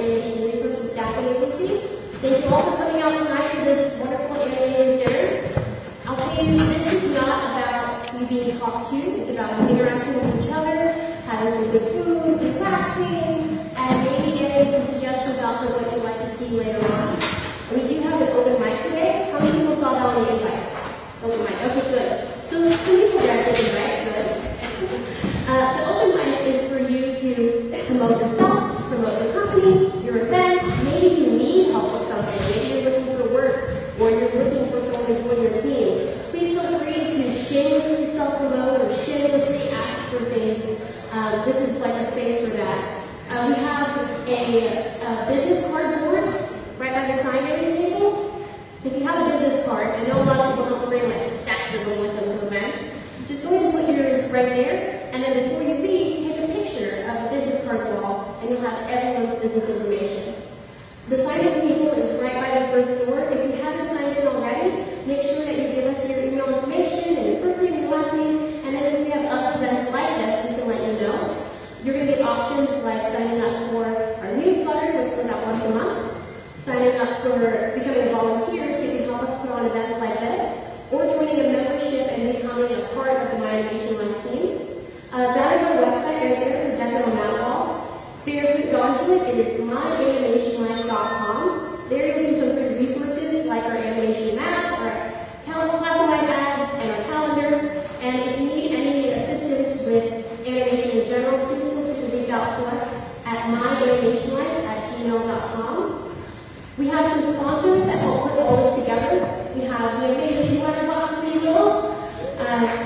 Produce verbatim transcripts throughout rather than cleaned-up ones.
animation resource and staffing agency. Thank you all for coming out tonight to this wonderful animators dinner. I'll tell you, this is not about you being talked to. It's about interacting with each other, having some good food, relaxing, and maybe getting some suggestions out for what you'd like to see later on. We do have an open mic today. How many people saw that on the invite? Open mic. Okay, good. So some people there did, right? Good. Uh, the open mic is for you to promote yourself, promote your company, your event. Maybe you need help with something. Maybe you're looking for work, or you're looking for someone to join your team. Please feel free to shamelessly self-promote or shamelessly ask for things. Um, this is like a space for that. Uh, we have a, a business card board right by the sign-in table. If you have a business card, I know a lot of people don't bring like stacks of them with them to events. Just go ahead and put yours right there, and then before you leave, take a picture of the business card wall, and you'll have everyone's business information. The sign-in table is right by the first door. If you haven't signed in already, make sure that you give us your email information and your first name and your last name, and then if we have other events like this, we can let you know. You're going to get options like signing up for our newsletter, which goes out once a month, signing up for becoming a volunteer so you can help us put on events like this, or joining a membership and becoming a part of the My Animation Line team. Uh, that is our website right there, projected on that wall. Feel free to go onto it. It is my animation line dot com. There you'll see some free resources like our animation map, our calendar, classified ads, and our calendar. And if you need any assistance with animation in general, please feel free to reach out to us at my animation line at gmail dot com. We have some sponsors that help put all this together. We have the amazing Letterbox Legal. Um,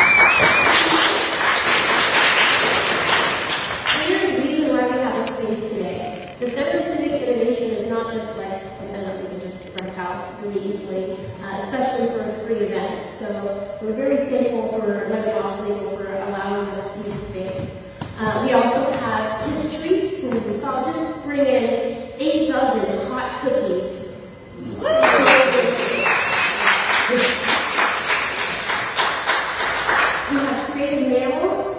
Another reason why we have a space today. The Center for Civic Innovation is not just like something that we can just rent out really easily, uh, especially for a free event. So we're very thankful for Letterbox Legal for allowing us to use the space. Uh, we also have Tips Treats, who we saw just bring in eight dozen hot cookies. We have Creative Mammal.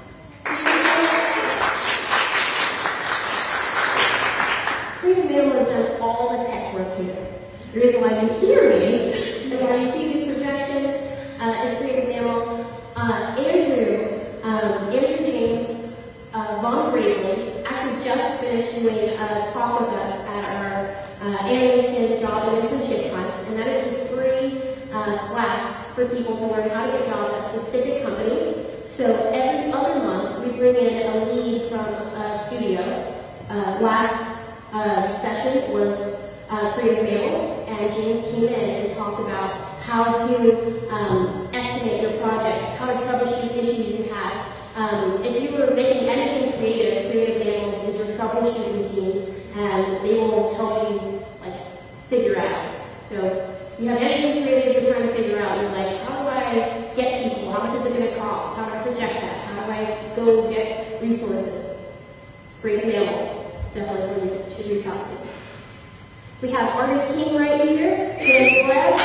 Creative Mammal has done all the tech work here. The reason why you hear me and why you see these projections uh, is Creative Mammal. Uh, Andrew, um, Andrew James, uh, Von Bravely, actually just finished doing a talk with us at our uh, animation job and internship hunt, and that is a free uh, class for people to learn how to get jobs at specific companies. So every other month, we bring in a lead from a studio. Uh, last uh, session was uh, Creative Mammals, and James came in and talked about how to um, estimate your project, how to troubleshoot issues you have. Um, if you were making anything creative, Creative Mammals is your troubleshooting team, and they will help you like figure out. So you have anything creative you're trying to figure out, you're like, how do I get people? How much is it going to cost? How do I project that? How do I go get resources? Creative Mammals, definitely something you should reach out to. We have Artist King right here, Dan Flores.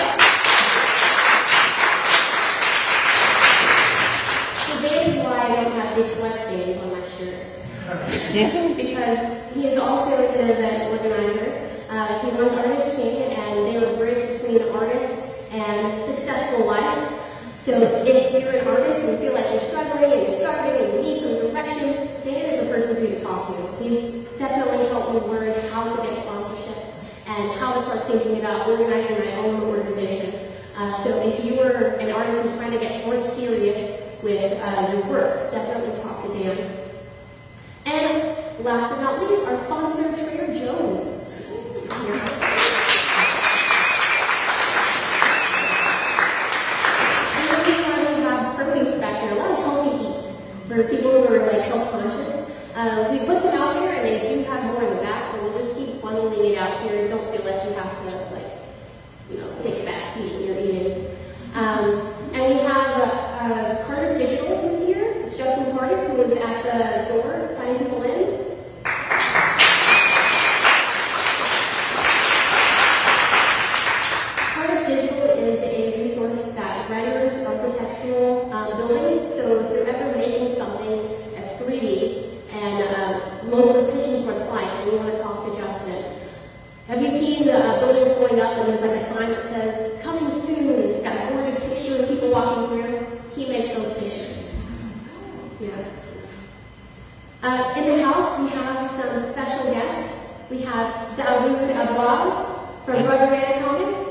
So Dan is why I don't have big sweat stains on my shirt. Because he is also an event organizer. Uh, he runs Artist King, and they are a bridge between an artist and successful life. So if you're an artist and you feel like you're struggling and you're starving and you need some direction, Dan is a person for you to talk to. He's definitely helped me learn how to get sponsorships and how to start thinking about organizing my own organization. Uh, so if you are an artist who's trying to get more serious with uh, your work, definitely talk to Dan. And last but not least, our sponsor, Trader Joe's. Yeah. For people who are like health conscious, uh, we put some out here, and they do have more in the back, so we'll just keep funneling it out here. Don't feel like you have to like, you know, take a back seat when you're eating. Um, and we have uh, uh, Carter Digital who's here. It's Justin Carter, who is at the door signing people in. have Dawood Abwab from Brotherman Comics.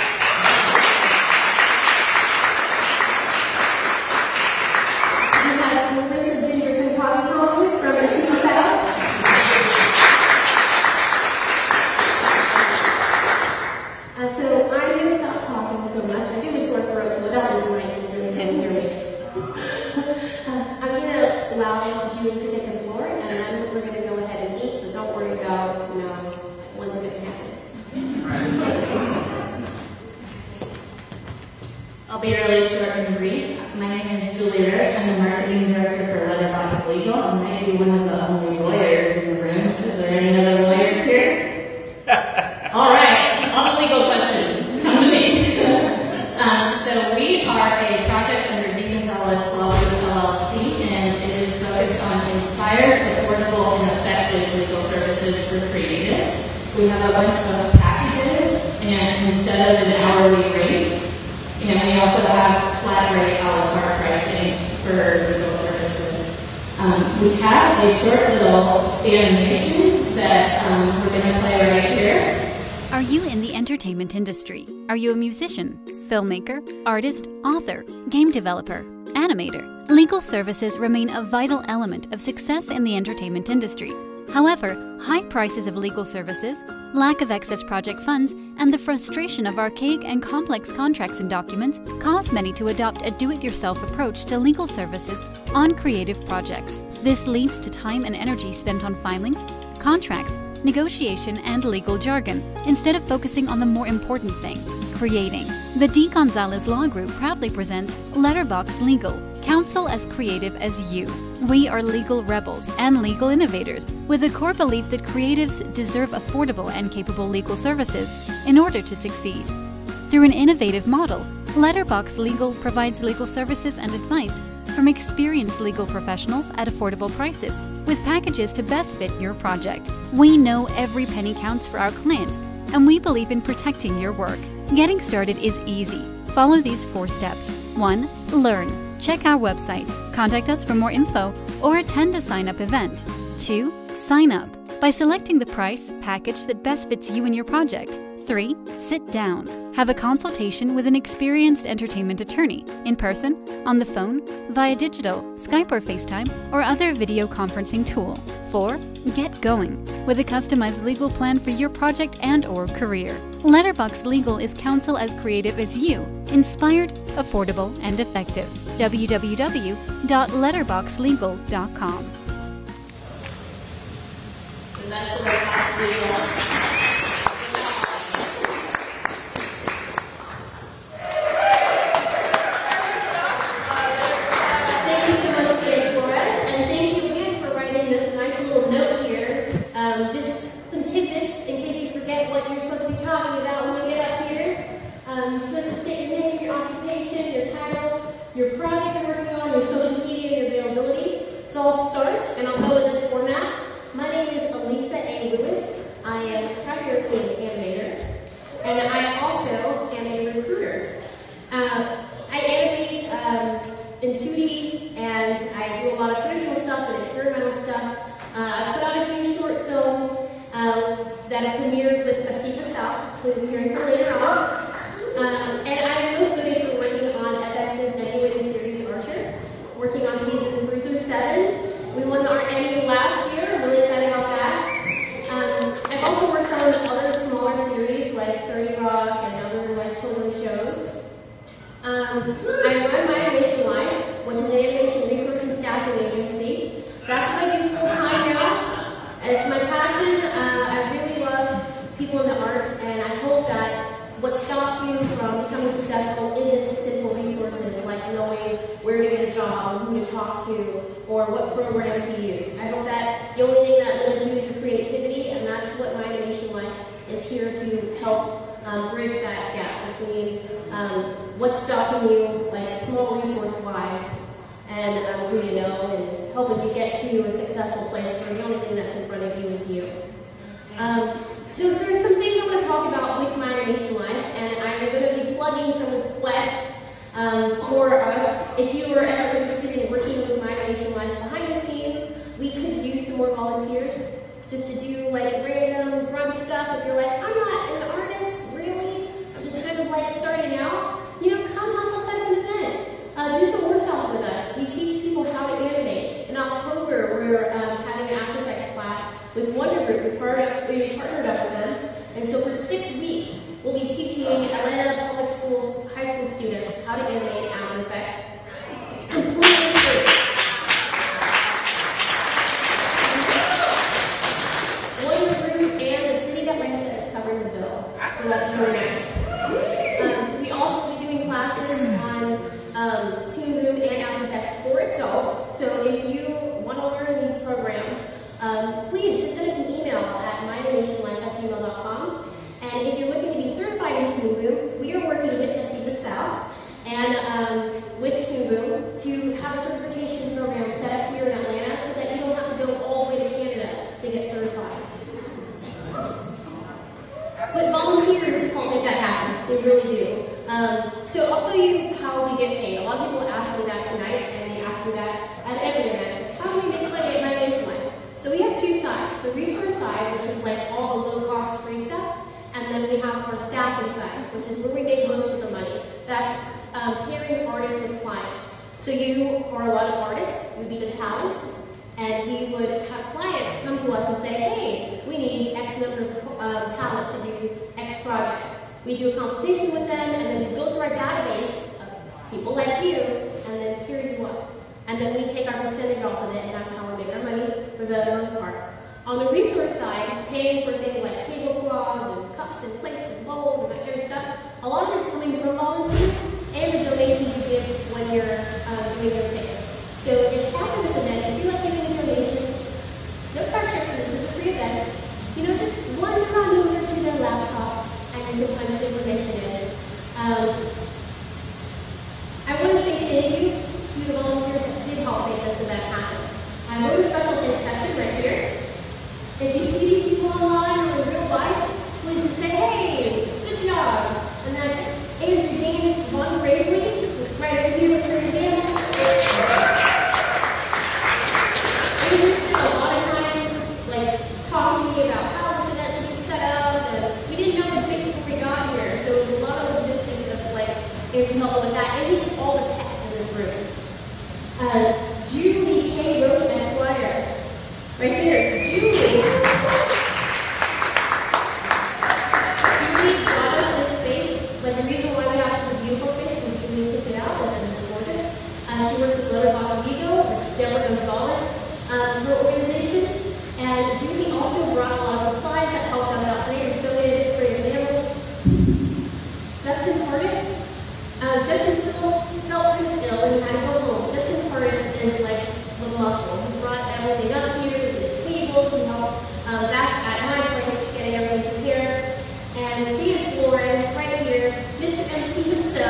We have Marissa Ginger Totati from the City South. Uh, so I'm going to stop talking so much. I do have a sore throat, so that is my hear uh, I'm going to allow June to take the floor, and then we're going to go ahead and eat, so don't worry about, you know, when's it going to happen. I'll be really short and brief. My name is Julie Rich. I'm the marketing director for Letterbox Legal. I may be one of the only lawyers in the room. Is there any other lawyers here? All right, all the legal questions come to me. um, so we are a project under the Gonzalez Law Group, L L C, and it is focused on inspired, affordable, and effective legal services for creatives. We have a bunch of packages, and instead of an hourly rate, and we also have flat rate a la carte pricing for legal services. Um, we have a short little animation that um, we're going to play right here. Are you in the entertainment industry? Are you a musician, filmmaker, artist, author, game developer, animator? Legal services remain a vital element of success in the entertainment industry. However, high prices of legal services, lack of excess project funds, and the frustration of archaic and complex contracts and documents cause many to adopt a do-it-yourself approach to legal services on creative projects. This leads to time and energy spent on filings, contracts, negotiation, and legal jargon, instead of focusing on the more important thing, creating. The D. Gonzalez Law Group proudly presents Letterbox Legal, Counsel as creative as you. We are legal rebels and legal innovators with a core belief that creatives deserve affordable and capable legal services in order to succeed. Through an innovative model, Letterbox Legal provides legal services and advice from experienced legal professionals at affordable prices with packages to best fit your project. We know every penny counts for our clients, and we believe in protecting your work. Getting started is easy. Follow these four steps. one. Learn. Check our website, contact us for more info, or attend a sign-up event. two. Sign up by selecting the price package that best fits you and your project. three. Sit down. Have a consultation with an experienced entertainment attorney, in person, on the phone, via digital, Skype or FaceTime, or other video conferencing tool. four. Get going with a customized legal plan for your project and or career. Letterbox Legal is counsel as creative as you, inspired, affordable, and effective. w w w dot letterbox legal dot com. So that's Letterbox Legal. What you're supposed to be talking about when you get up here. Um, you're supposed to state your name, your occupation, your title, your project you're working on, your social media, your availability. So I'll start, and I'll go in this format. My name is Elisa A. Lewis. I am primarily an animator, and I also am a recruiter. Uh, I animate um, in two D, and I do a lot of traditional stuff and experimental stuff. Uh, I've put out a few short films Um, that have premiered with A City South, we'll be hearing from later on. Um, and I am most noted for working on F X's Emmy-winning series Archer, working on seasons three through seven. We won our Emmy last year, I'm really excited about that. Um, I've also worked on other smaller series like thirty Rock and other like children's shows. Um, I run My Animation Life, which is an animation resource and staffing agency. That's what I do full time now. It's my passion. Uh, I really love people in the arts, and I hope that what stops you from becoming successful isn't simple resources like knowing where to get a job, or who to talk to, or what program to use. I hope that the only thing that limits you is your creativity, and that's what My Animation Life is here to help um, bridge that gap between um, what's stopping you, like small resource-wise, and um, who you know, and helping you get to a successful place where the only thing that's in front of you is you. Um, so, so there's some things I want to talk about with My Animation Life, and I'm going to be plugging some requests um, for us. If you are ever interested in working with My Animation Life behind the scenes, we could use some more volunteers just to do like random stuff, if you're like, I'm not an artist, really, I'm just kind of like starting out, you know, come help us set up an event. Uh, do some workshops with us. We teach people how to animate. In October, we're um, having an After Effects class with Wonder Group. We partnered, we partnered up with them. And so for six weeks, we'll be teaching Atlanta public schools, high school students how to animate After Effects. It's completely free. Wonder Group and the city of Atlanta is covering the bill. So that's really nice. Um, we also will be doing classes on um, Toon Boom and After Effects for adults. So if you want to learn these programs, um, please just send us an email at my animation life at gmail dot com. And if you're looking to be certified in Toon Boom, we are working with the City of South and um, with Toon Boom to have a certification program set up here in Atlanta so that you don't have to go all the way to Canada to get certified. But volunteers help make that happen. They really do. Um, so I'll tell you how we get paid. A lot of people ask me that tonight, and they ask me that at every event. It's like, how do we make money at my animation line? So we have two sides. The resource side, which is like all the low-cost free stuff, and then we have our staffing side, which is where we make most of the money. That's um, pairing artists with clients. So you are a lot of artists, would be the talent, and we would have clients come to us and say, hey, we need X number of uh, talent to do X project. We do a consultation with them, and then we go through our database of people like you, and then here you are. And then we take our percentage off of it, and that's how we make our money for the most part. On the resource side, paying for things like tablecloths and cups and plates and bowls and that kind of stuff, a lot of it is coming from volunteers and the donations you give when you're uh, doing your tickets. So if after this event, if you like giving a donation, no pressure, this is a free event, you know, just wander on over to their laptop and you can punch the information in. Um, I want to say thank you to the volunteers that did help make this event happen. I wrote a special thanks section right here. If you see these people online or in real life, please just say, hey, good job. And that's Andrew James, Von Bravely, who's right over here with her hands. Andrew spent a lot of time like talking to me about how this event should be set up, and we didn't know the space before we got here, so it was a lot of logistics of like Andrew helping with that, and he did all the tech in this room. Uh, Julie K. Roach Esquire, right there, Julie. Julie got us this space, but the reason why we got such a beautiful space was Julie picked it out, and it's gorgeous. Uh, she works with Letterbox Legal, it's Deborah Gonzalez, um, her organization, and Julie also brought a lot of supplies that helped us out today. We donated for your Mammals. Justin Cardiff, uh, Justin felt kind of ill and had to go home. Justin Cardiff is like the muscle. He brought everything up here, we did the tables, he helped um, back at my place getting everything prepared. And Dan Flores, right here, Mister M C himself.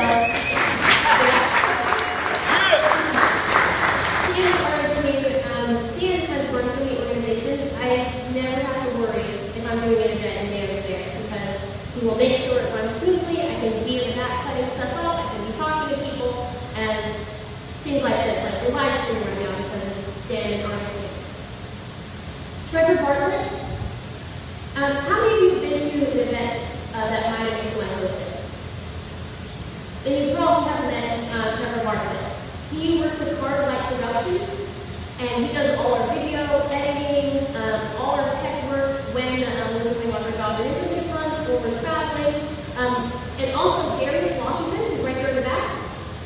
Dan is our creator. Um, Dan has run so many organizations. I never have to worry if I'm doing an event and Dan is there because he will make sure it runs smoothly. I can be in the back cutting stuff up. I can be talking to people and things like this. Like we're live streaming right now because of Dan and honesty. Trevor Bartlett. Um, how many of you have been to an event uh, that my animation line hosted? Then you probably have met uh, Trevor Bartlett. He works with Carter Light Productions, and he does all our video editing, um, all our tech work when um, we're doing like our job and internship runs or we're traveling. Um, and also Darius Washington, who's right there in the back.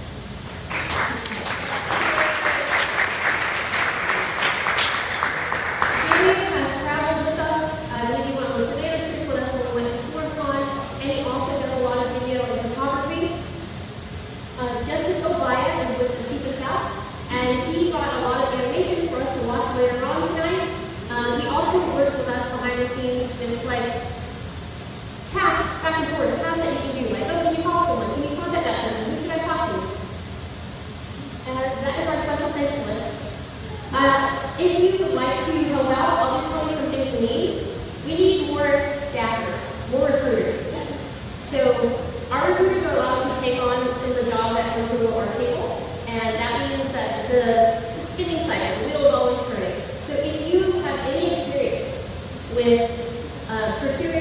Darius has traveled with us. I believe he went on the Savannah trip with us when we went to SwordCon, and he also does a lot of video and photography. Uh, Justice Obaya is with the C P A South, and he brought a lot of animations for us to watch later on tonight. Um, he also works with us behind the scenes, just like tasks back and forth, tasks that you can do, like, oh, can you call someone? Can you contact that person? Who should I talk to? And that is our special thanks list. Uh, if you would like to help out, I'll just tell you some things we need. We need more staffers, more recruiters. So our recruiters are allowed to take on some of the jobs that come to our table, and that means that it's a, it's a spinning cycle. The wheel is always turning. So if you have any experience with uh, procuring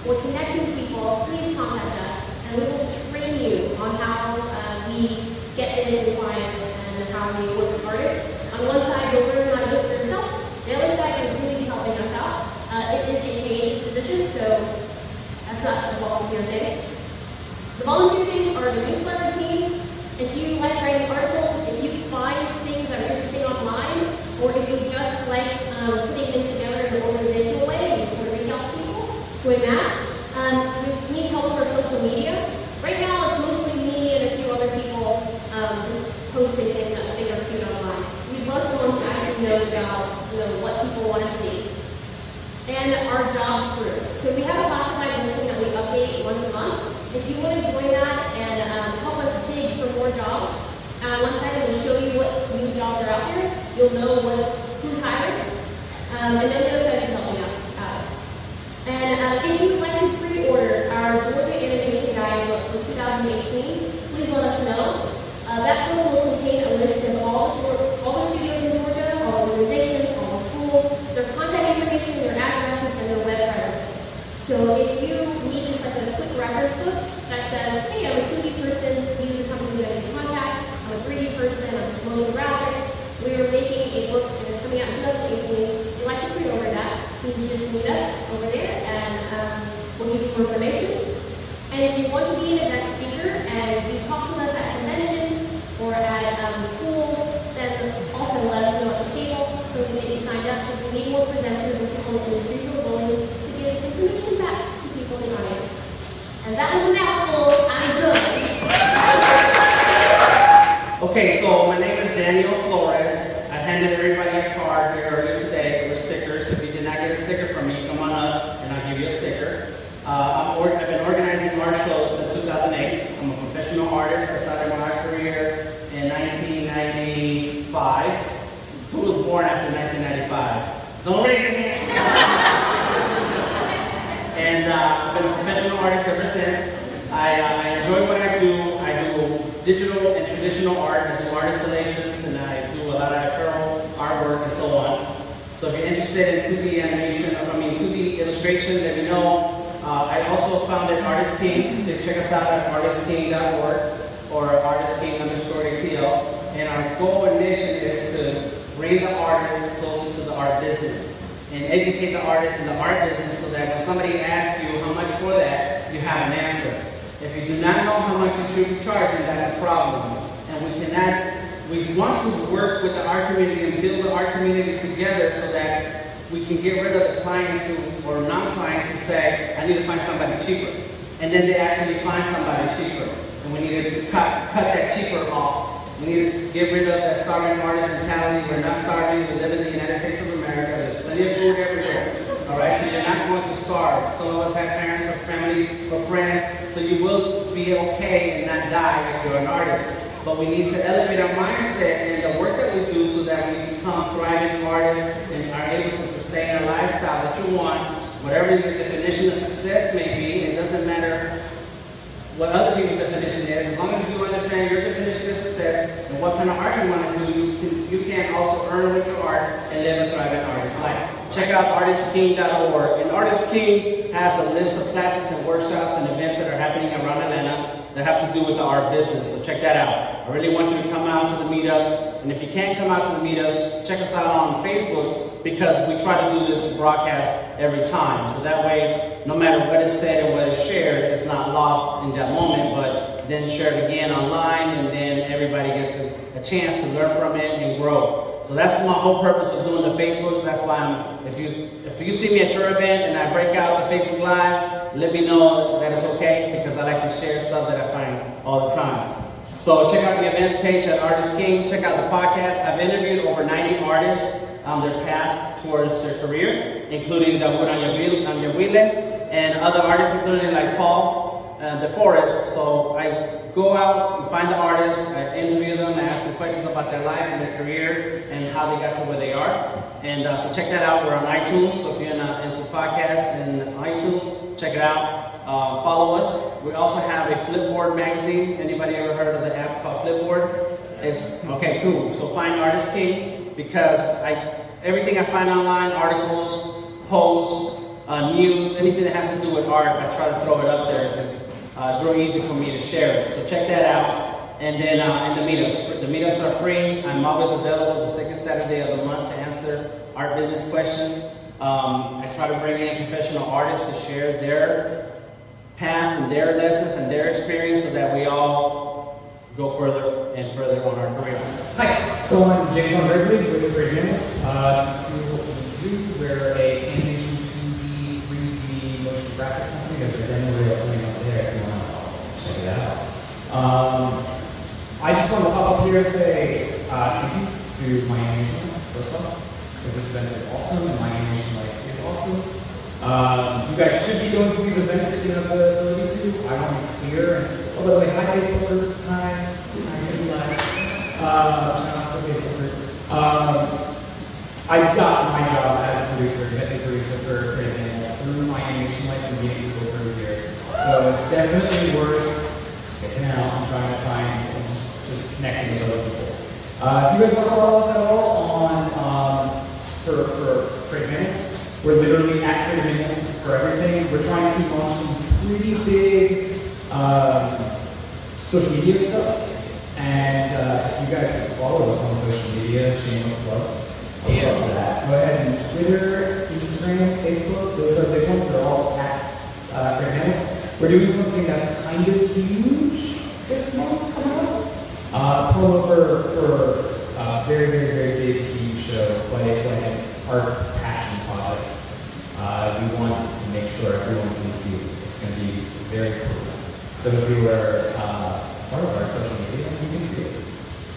or connecting people, please contact us, and we will train you on how uh, we get into clients and how we work with artists. On one side, you'll learn how to do it for yourself. The other side, you'll really be helping us out. Uh, it is a paid position, so that's not a volunteer thing. The volunteer things are the newsletter team. If you like writing articles, if you find things that are interesting online, or if you just like um, putting things together in an organizational way and you just want to reach out to people, join that. Um, we need help with our social media. Right now, it's mostly me and a few other people um, just posting things that they are cute online. We'd love someone who actually knows about you know, what people want to see. And our jobs crew. So we have a classified listing that we update once a month. If you want to join that and um, help us dig for more jobs, uh, one second we'll show you what new jobs are out there. You'll know what's, who's hired, um, and then those that are helping us out. And uh, if you would like to pre-order our Georgia Animation Guidebook for two thousand eighteen, please let us know. Uh, that book will contain a list of all the, all the studios in Georgia, all the organizations, all the schools, their contact information, their addresses, and their web presences. So if you need just like a quick reference book that says, hey, I'm a two D person, these are the companies that I can contact, I'm a three D person, I'm motion graphics, we are making a book and it's coming out in two thousand eighteen. If you'd like to pre-order that, please just meet us over there and um, we'll give you more information. And if you want to be an event speaker and do talk to us at conventions or at um, schools, then also let us know at the table so we can get you signed up because we need more presenters and people in the industry who are willing to give information back to people in the audience. And that was a mouthful. I'm done. Okay, so my name is Daniel Flores. I handed everybody a card here earlier today with stickers. If you did not get a sticker from me, come on up and I'll give you a sticker. Uh, I'm or I've been organizing art shows since two thousand eight. I'm a professional artist. I started my art career in nineteen ninety-five. Who was born after nineteen ninety-five? Don't raise your hand. And uh, I've been a professional artist ever since. I, uh, I enjoy what I do. I do digital and traditional art. I do art installations and I do a lot of apparel, artwork, and so on. So if you're interested in two D animation, I mean two D illustration, let me know. Uh, I also founded Artist King, so check us out at artist king dot org or artist king underscore A T L. And our goal and mission is to bring the artists closer to the art business and educate the artists in the art business so that when somebody asks you how much for that, you have an answer. If you do not know how much you should be charging, that's a problem. And we cannot, we want to work with the art community and build the art community together so that we can get rid of the clients who, or non-clients who say, I need to find somebody cheaper. And then they actually find somebody cheaper. And we need to cut, cut that cheaper off. We need to get rid of that starving artist mentality. We're not starving. We live in the United States of America. There's plenty of food everywhere. All right, so you're not going to starve. Some of us have parents or family or friends, so you will be okay and not die if you're an artist. But we need to elevate our mindset and the work that we do so that we become thriving artists and are able to sustain a lifestyle that you want. Whatever your definition of success may be, it doesn't matter what other people's definition is. As long as you understand your definition of success and what kind of art you want to do, you can, you can also earn with your art and live a thriving artist life. Check out artist king dot org. And Artist King has a list of classes and workshops and events that are happening around Atlanta that have to do with the art business. So check that out. I really want you to come out to the meetups. And if you can't come out to the meetups, check us out on Facebook because we try to do this broadcast every time. So that way, no matter what is said and what is shared, it's not lost in that moment, but then shared again online, and then everybody gets a, a chance to learn from it and grow. So that's my whole purpose of doing the Facebooks. That's why I'm, if you if you see me at your event and I break out the Facebook Live, let me know that it's okay because I like to share stuff that I find all the time. So check out the events page at Artist King. Check out the podcast. I've interviewed over ninety artists on their path towards their career, including Dawood Anyawile and other artists, including like Paul uh, DeForest. So I go out and find the artists, I interview them, I ask them questions about their life and their career and how they got to where they are. And uh, so check that out. We're on iTunes, so if you're not into podcasts and iTunes, check it out. Uh, follow us. We also have a Flipboard magazine. Anybody ever heard of the app called Flipboard? It's okay, cool. So find Artist King because I everything I find online, articles, posts, uh, news, anything that has to do with art, I try to throw it up there because uh, it's real easy for me to share it. So check that out. And then uh, and the meetups. The meetups are free. I'm always available the second Saturday of the month to answer art business questions. Um, I try to bring in professional artists to share their path and their lessons and their experience so that we all go further and further on our career. Hi, so I'm James Von Berkeley with Great Mammals. Uh, to do what we do, we're a animation two D, three D motion graphics company. There's a demo reel coming up there if you want to check it out. Um, I just want to pop up here and say uh, thank you to my animation, first off, because this event is awesome and my animation life is awesome. Um, you guys should be going to these events that you have the ability to. I want to be clear. And, oh, by the way, hi Facebook group. Hi. Hi, Cindy Live. Uh, shout out to the Facebook group. Um, I got my job as a producer, executive producer for Creative Mammals through my animation life and meeting people through here. So it's definitely worth sticking out and trying to find and just, just connecting with other people. Uh, if you guys want to follow us at all on um, for, for Creative Mammals, we're literally at Creative Mammals for everything. We're trying to launch some pretty big um, social media stuff. And uh, if you guys can follow us on social media, shameless plug. I Yeah. love that. Go ahead and Twitter, Instagram, Facebook, those are big ones. They're all at uh, Creative Mammals. We're doing something that's kind of huge this month coming up. Uh, promo for, for a very, very, very big T V show, but it's like an art passion project. Uh, we want to make sure everyone can see it. It's going to be very cool. So if you were uh, part of our social media, you can see it.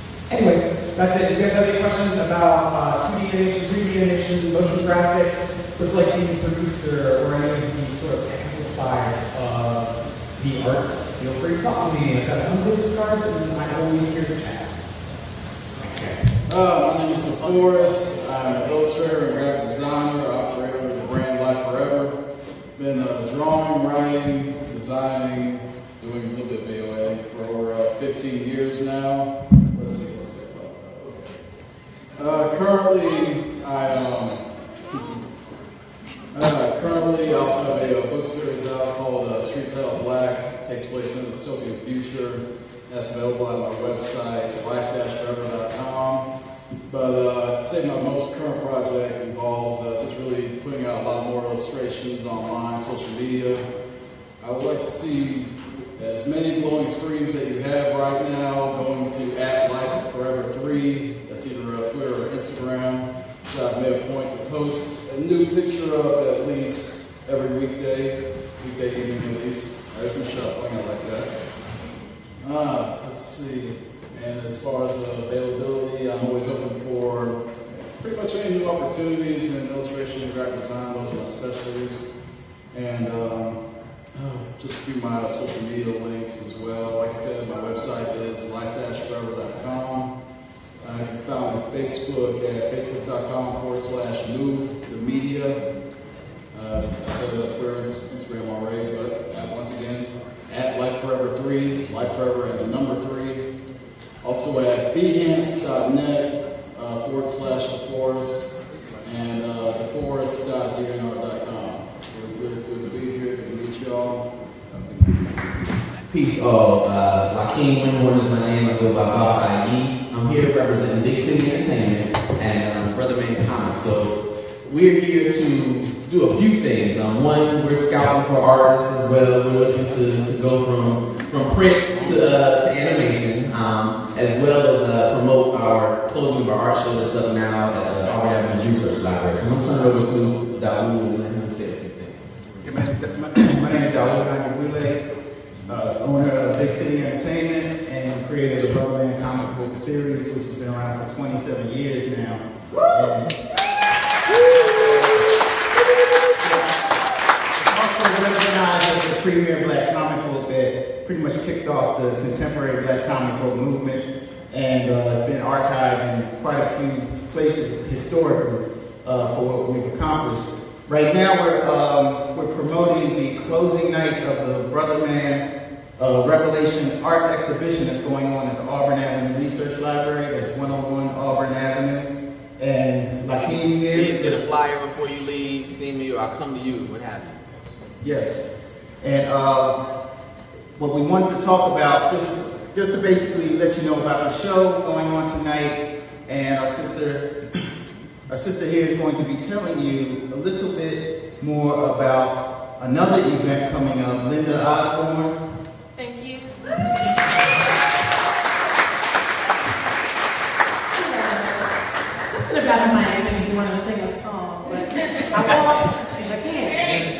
Anyway, that's it. If you guys have any questions about uh, two D animation, three D animation, motion graphics, what's like being a producer, or any of the sort of technical sides of the arts, feel free to talk to me. I've got a ton of business cards, and I'm always here to chat. Thanks, guys. Uh, my name is Forrest. I'm an illustrator and graphic designer. I operate under the brand Life Forever. Been uh, drawing, writing, designing, doing a little bit of V O A for over uh, fifteen years now. Let's see, what's that talk about? Uh, currently, I um, uh, currently I also have a, a book series out called uh, Street Pedal Black. It takes place in the dystopian future. That's available on my website, life dash forever dot com. But uh, I'd say my most current project involves uh, just really putting out a lot more illustrations online, social media. I would like to see as many glowing screens that you have right now going to at Life Forever three. That's either uh, Twitter or Instagram. So I've made a point to post a new picture of at least every weekday, weekday evening at least. There's some shuffling, I like that. Uh, let's see. And as far as uh, availability, I'm always open for pretty much any new opportunities in illustration and graphic design. Those are my specialties. And um, just through my social media links as well. Like I said, my website is life dash forever dot com. I can be found on Facebook at facebook dot com forward slash move the media. Uh, I said uh, Twitter and Instagram already, but uh, once again, at Life Forever three, Life Forever and the number three. Also at behance dot net uh, forward slash DeForest and uh, DeForest dot D N R dot com. Really good, good to be here. Good to meet y'all. Peace all. Uh, Joaquin Winmore is my name. I go by Bob I E. I'm here representing Big City Entertainment and um, Brother Man Comics. So we're here to do a few things. Um, one, we're scouting for artists as well. We're looking to, to go from from print to uh, to animation, um, as well as uh, promote our closing of our art show that's up now at the Auburn Avenue Research Library. So I'm going to turn it over to Dawood and let him say a few things. Yeah, my, my, my name is Dawood Wile, uh, owner of Big City Entertainment and creator of the Brother Man comic book series, which has been around for twenty-seven years now. And it's also recognized as the premier black comic book that pretty much kicked off the contemporary black comic book movement, and uh, it's been archived in quite a few places historically uh, for what we've accomplished. Right now, we're um, we're promoting the closing night of the Brother Man uh, Revelation Art Exhibition that's going on at the Auburn Avenue Research Library. That's one oh one Auburn Avenue, And Lakeem here. Please get a flyer before you leave, see me, or I'll come to you, what have you. Yes. And uh, what we wanted to talk about, just, just to basically let you know about the show going on tonight, and our sister, our sister here is going to be telling you a little bit more about another event coming up, Linda Osborne. Thank you. Something about a mic makes you want to sing a song, but I won't because I can't.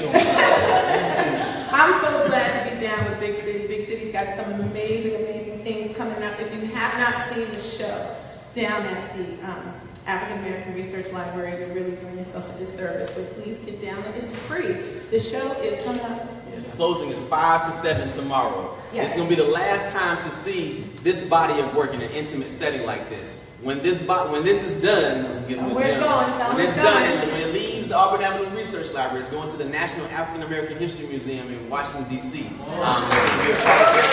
I'm so glad to be down with Big City. Big City's got some amazing, amazing things coming up. If you have not seen the show down at the um, African American Research Library, you're really doing yourself a disservice. So please get down there. It's free. The show is coming up. Yeah, the closing is five to seven tomorrow. Yes. It's going to be the last time to see this body of work in an intimate setting like this. When this bo when this is done, I'm getting Oh, where it's going, tell when them it's it's done, going. and when it leaves the Auburn Avenue Research Library, it's going to the National African American History Museum in Washington, D C Um, it's going to be a part of this.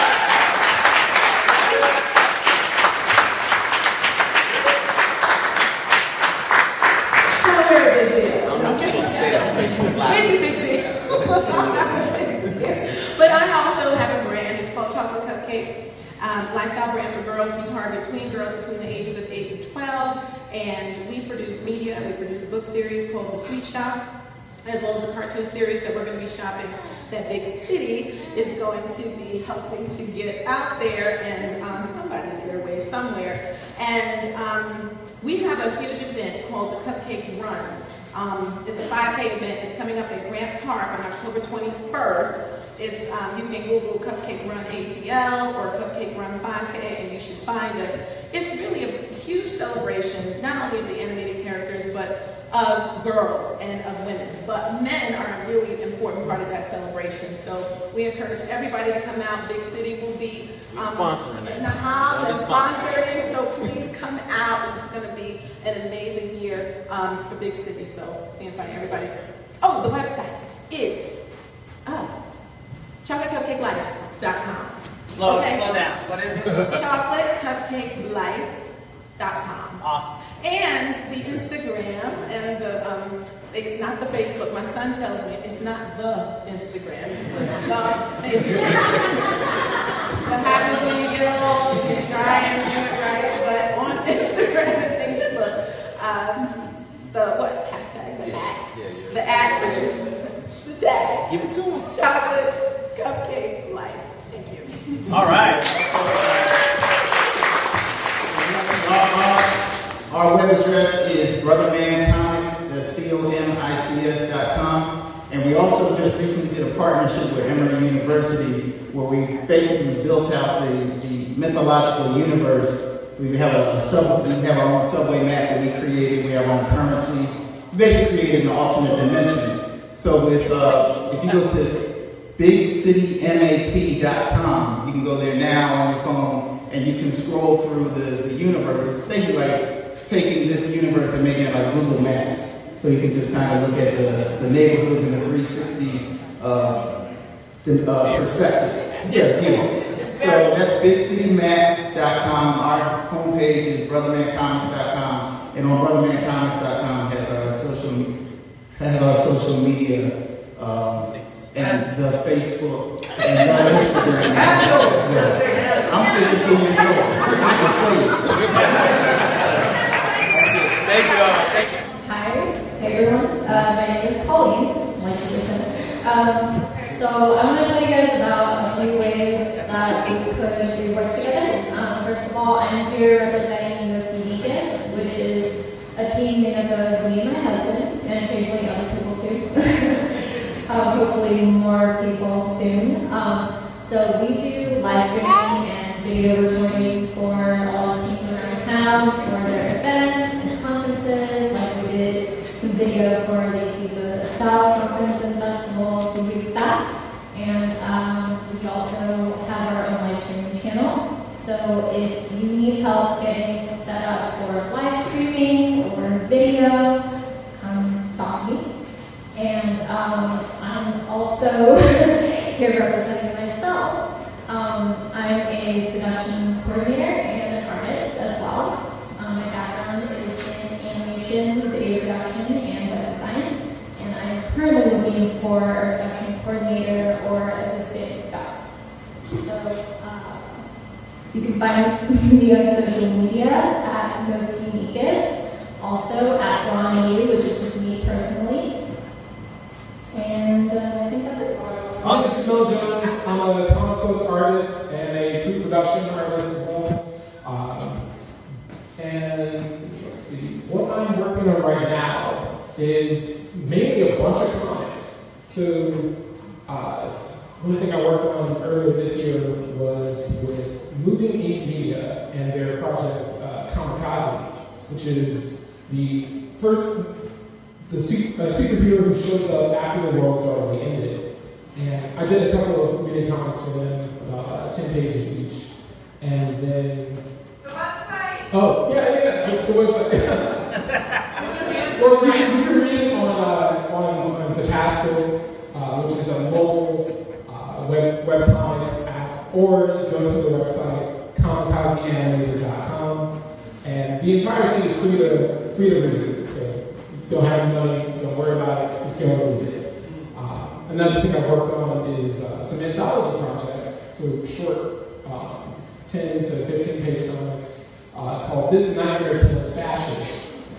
I'm not supposed to say that on Facebook Live. It's a big deal. But I also have a brand. It's called Chocolate Cupcake. Um, lifestyle brand for girls. We target tween girls between the ages of eight and twelve. And we produce media. We produce a book series called The Sweet Shop, as well as a cartoon series that we're going to be shopping that Big City is going to be helping to get out there and on somebody's airwaves somewhere. And um, we have a huge event called the Cupcake Run. Um, it's a five K event. It's coming up at Grant Park on October twenty-first. It's, um, you can Google Cupcake Run A T L or Cupcake Run five K and you should find us. It's really a huge celebration, not only of the animated characters, but of girls and of women. But men are a really important part of that celebration. So we encourage everybody to come out. Big City will be We're um, sponsoring that. in the house and We're sponsoring. sponsoring. So please come out. This is going to be an amazing year um, for Big City. So we invite everybody to. Oh, the website is uh, chocolate cupcake life dot com. Slow, Okay. slow down. What is it? chocolate cupcake life dot com. Awesome. And the Instagram and the, um, it- not the Facebook. My son tells me it's not the Instagram, it's the, the Facebook. What happens when you get old, you try and do it right, but on Instagram and Facebook, um, the what, hashtag, the Yeah, at, yeah, yeah. the at is the tag. Give it to them. Chocolate Cupcake Life. Thank you. All right. Our web address is Brotherman Comics, that's C O M I C S dot com. And we also just recently did a partnership with Emory University where we basically built out the, the mythological universe. We have a, a sub, we have our own subway map that we created, we have our own currency. We basically created an alternate dimension. So with, uh, if you go to big city map dot com, you can go there now on your phone and you can scroll through the, the universe. It's basically like taking this universe and making it like Google Maps. So you can just kind of look at the, the neighborhoods in a three sixty uh, uh, perspective. Yeah, yeah. So that's big city map dot com. Our homepage is brotherman comics dot com. And on brotherman comics dot com has our social has our social media um, and the Facebook and the Instagram. I'm fifty-two years old. I can say it. Thank you all. Thank you. Hi, hey everyone. Uh, my name is Pauline, like you just said. Um, so I want to tell you guys about a few ways that we could we work together. Um, first of all, I'm here representing the Sneakers, which is a team made up of me and my husband, and occasionally other people too. um, hopefully more people soon. Um, so we do live streaming and video recording for all the teams around town for their events and conferences. Like we did some video for the the South Conference and Festival a few weeks back. And um, we also have our own live streaming channel. So if you need help getting set up for live streaming or video, come talk to me. And um, I'm also here representing myself. Um, I'm a production coordinator and an artist as well. Um, my background is in illustration, video production, and web design. And I'm currently looking for a production coordinator or assistant guide. So uh, you can find me on social media at Most Uniquest, also at Drawing You, which is just me personally. And uh, I think that's it. My name is Mel Jones. I'm a comic book artist and a pre-production artist as well. Um, and let's see, what I'm working on right now is mainly a bunch of comics. So uh, one thing I worked on earlier this year was with Moving Age Media and their project uh, Kamikaze, which is the first the su a superhero who shows up after the world's already ended. And I did a couple of mini comics for them, about uh, ten pages each. And then The website. oh yeah yeah, yeah the, the website. Well, you, you can read it on uh, on on Tapasco, uh, which is a mobile uh, web web comic app, or go to the website kamikaze animator dot com, and the entire thing is free to free to read. So don't have money, don't worry about it, just go and read it. Uh, another thing I've worked on is uh, some anthology projects, so short um, ten to fifteen page comics uh, called This Nightmare Kills Fascists.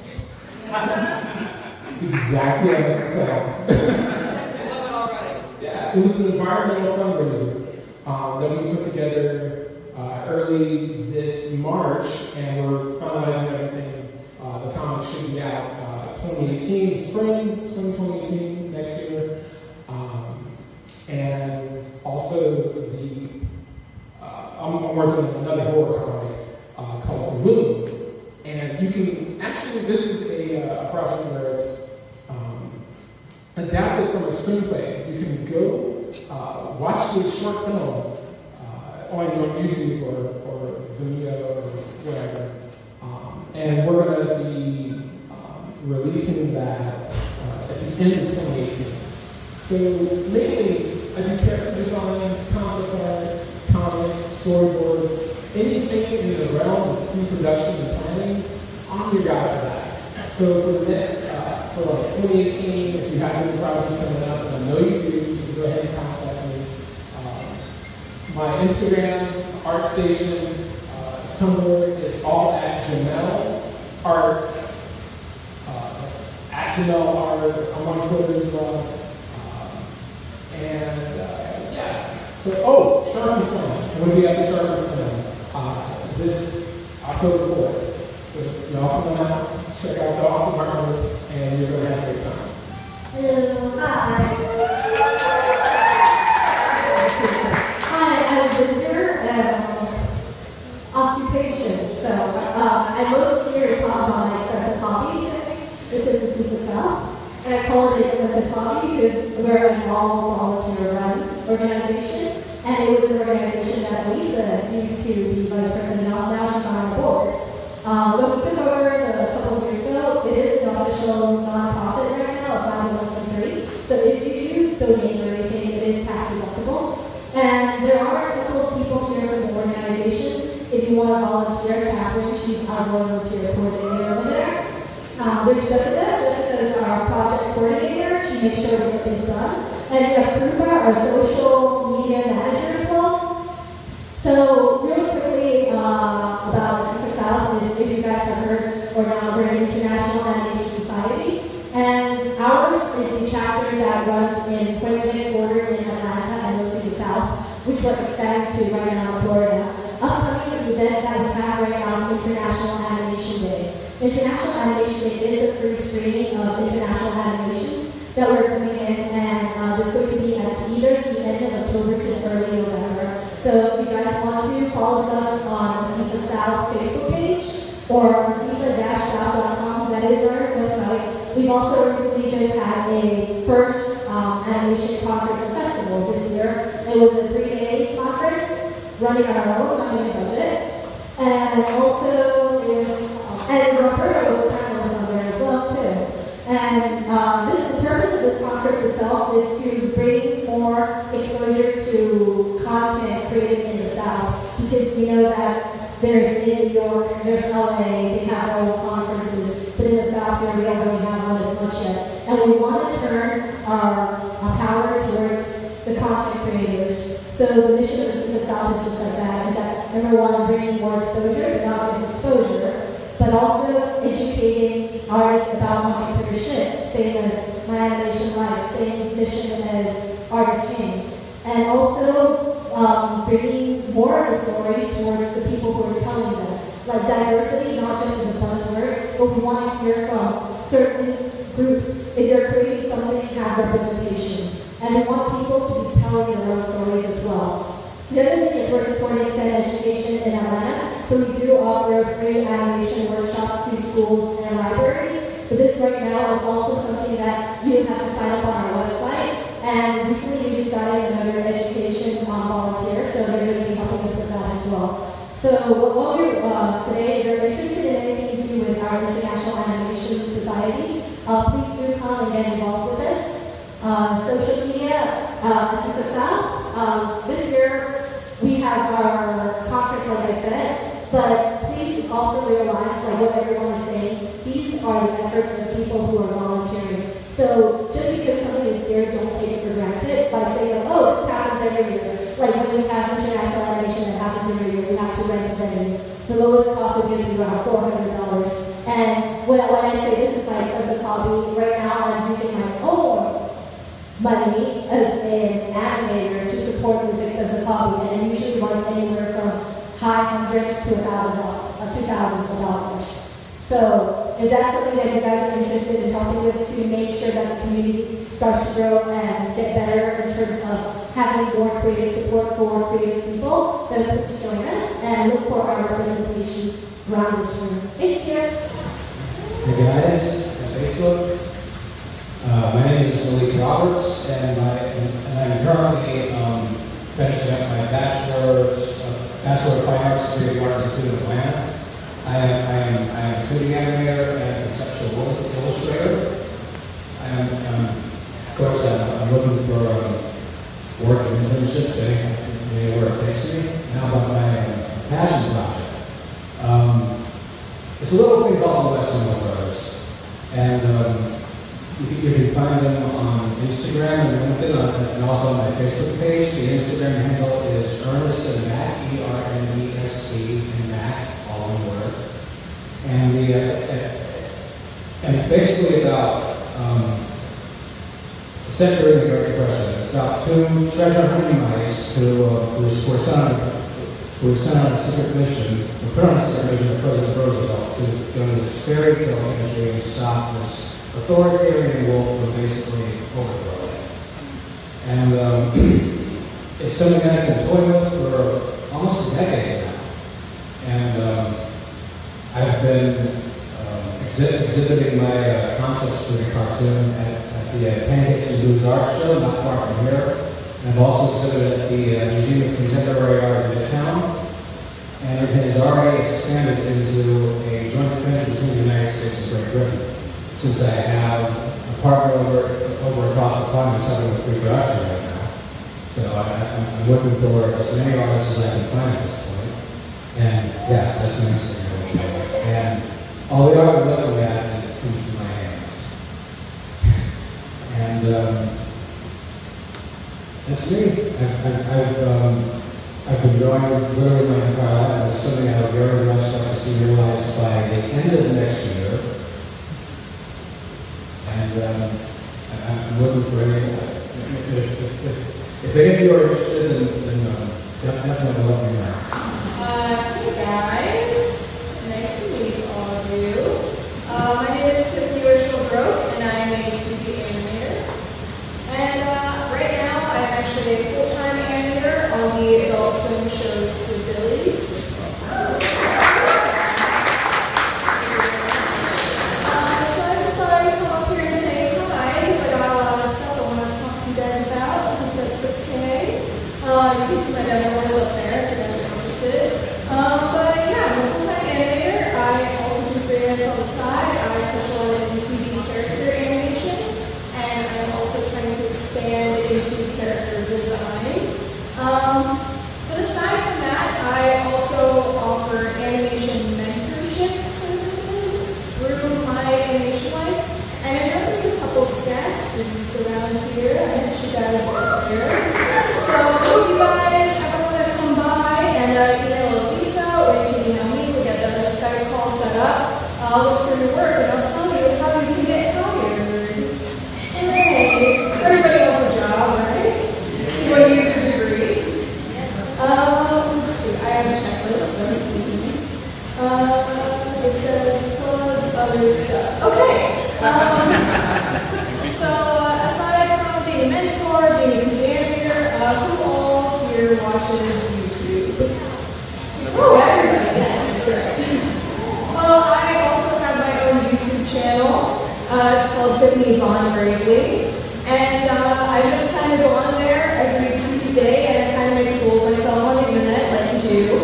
It's exactly as it sounds. I love it already. Yeah, it was an environmental fundraiser um, that we put together uh, early this March, and we're finalizing everything. Uh, the comic should be out uh, twenty eighteen, spring, spring twenty eighteen, next year. Um, and also, the uh, I'm, I'm working on another horror comic uh, called The Wound. And you can actually, this is a, uh, a project where it's um, adapted from a screenplay. You can go uh, watch the short film uh, on, on YouTube or, or Vimeo or whatever. Um, and we're going to be um, releasing that uh, at the end of twenty eighteen. So mainly, I do character design, concept art, comics, storyboards, anything in the realm of pre-production and planning, I'm your guy for that. So for this, uh, for like twenty eighteen, if you have any projects coming up, and I know you do, you can go ahead and contact me. Um, my Instagram, ArtStation, uh, Tumblr, is all at Jamel Art. Uh, that's at Jamel Art. I'm on Twitter as well. Um, and uh, yeah. So, oh, Sharpie Slam. I'm going to be at the Sharpie Slam uh, this October fourth. So y'all come out, check out the awesome artwork, and you're going to have a great time. Hello, hi. Hi, I'm Ginger, um, occupation. So um, I'm mostly here to talk about my expensive hobby today, which is the Sleep South. And I call it an expensive hobby because we're an all-volunteer-run organization. And it was an organization that Lisa used to be vice president of. Now she's on our board. Um, when we took over a couple of years ago, it is an official nonprofit right now, a five oh one c three. So if you do donate or anything, it is tax deductible. And there are a couple of people here from the organization. If you want to volunteer, Catherine, she's our volunteer coordinator over there. Um, there's Jessica. Jessica is our project coordinator. She makes sure we get things done. And we have Krupa, our social media manager as well. So really quickly uh, about Sleep South is, if you guys have heard, we're now we're an international animation society. And ours is the chapter that runs in Pueblo, Porter, in Atlanta, and mostly the South, which we're expanding to right now in Florida. Upcoming event that we have right now is International Animation Day. International Animation Day is a free screening of international animations that we're coming in, and uh, this is going to be at either the end of October to early November. So if you guys want to, follow us on the Sleep South Facebook page or sleep south dot com, that is our website. We've also recently just had a first um, animation conference and festival this year. It was a three-day conference running on our own, not in a budget. And also there's, um, and Roberta was a panelist on there as well too. And uh, this, the purpose of this conference itself is to bring more exposure to content created in the South, because we know that there's in New York, there's L A, they have their own conferences, but within the South here, we don't really have one as much yet. And we want to turn our, our power towards the content creators. So the mission of the South is just like that, is that number one, bringing more exposure, but not just exposure, but also educating artists about entrepreneurship, same as my animation life, same mission as Artist King. And also um, bringing more of the stories towards the people who are telling them. Like diversity, not just as a buzzword, but we want to hear from certain groups. If you're creating something, have representation. And we want people to be telling their own stories as well. The other thing is we're supporting STEM education in Atlanta, so we do offer free animation workshops to schools and libraries. But this right now is also something that you have to sign up on our website. And recently we just started another education um, volunteer, so they're going to be helping us with that as well. So what we're uh, today, if you're interested in anything to do with our International Animation Society, uh, please do come and get involved with us. Uh, social media, uh, S F S L. Um, this year we have our conference, like I said, but please also realize, like what everyone is saying, these are the efforts of the people who are volunteering. So just because something is there, don't take it for granted by saying, like, oh, this happens every year. Like when we have international animation that happens every year, we have to rent a venue. The lowest cost is going to be around four hundred dollars. And when, when I say this is my expensive hobby, right now I'm using my own money as an animator to support this expensive hobby, and it usually runs anywhere from high hundreds to a thousand dollars, uh, two thousands of dollars. So if that's something that you guys are interested in helping with to make sure that the community starts to grow and get better in terms of having more creative support for creative people, then please join us and look for our representations around this room. Thank you. Hey guys, on Facebook. Uh, my name is Malik Roberts, and, my, and I'm currently um, finishing up my bachelor's, uh, Bachelor of Fine Arts degree at the Art Institute of Atlanta. I am, I am, I am a two D animator and conceptual illustrator. I am, um, of course, I'm, I'm looking for um, work and internships anywhere it takes me. Now about my uh, passion project. Um, it's a little thing called the Western Law Brothers, and um, you, can, you can find them on Instagram and LinkedIn, and also on my Facebook page. The Instagram handle is Ernest and Mac, E R N E S T and Mac, all one word. And the uh, and it's basically about um, set during the Great Depression. It's about two treasure hunting mice who uh, who were sent on who were sent on a secret mission, or put on a secret mission by President Roosevelt to go to this fairy tale country and stop this authoritarian wolf from basically overthrowing it. And um, it's something that I've been toying with for almost a decade now. And um, I've been um, exhi exhibiting my uh, concepts for the cartoon at, at the uh, Pancakes and Blues Art Show, not far from here. And I've also exhibited at the uh, Museum of Contemporary Art in Midtown. And it has already expanded into a joint venture between the United States and Great Britain, since I have a partner over, over across the pond who's helping with pre-production right now. So I, I'm, I'm looking for as many artists as I can find at this point. And yes, that's my Instagram. And all the art I'm looking at comes from my hands. And um, that's me. I've, I've, I've, um, I've been drawing literally my entire life, and it's something I would very much like to see realized by the end of next year. And um, I'm looking for any, if, if, if, if any of you are interested, then, then um, definitely let me know. Uh, hey guys, nice to meet all of you. Uh, my name is Tiffany Urschel-Droke, and I am a two D animator. And uh, right now, I'm actually a full-time animator on the adult swim show Squidbillies. Uh, so I just thought I'd come up here and say hi, because I got a lot of stuff I want to talk to you guys about. I think that's okay. Uh, you can see my demo is up there if you guys are interested. Um, but yeah, I'm a full-time animator. I also do freelance on the side. I specialize in two D character animation, and I'm also trying to expand into character design. Um, but aside from that, I also offer animation mentorship services through my here. I met you guys right here. So if you guys ever want to come by and uh, email Lisa or you can email me, we'll get the Skype call set up. I'll look through your work and I'll tell you how you can get hired. And hey, everybody wants a job, right? You want to use your degree? Um, let's see, I have a checklist, so I'm thinking. Uh, it says plug other stuff. Okay. Um, so, uh, aside from being a mentor, being a T V animator, uh, who all here watches YouTube? Oh, everybody, yes, that's right. Well, I also have my own YouTube channel. Uh, it's called Tiffany Vaughn Bravely. And uh, I just kind of go on there every Tuesday and I kind of make a fool of myself on the internet like you do.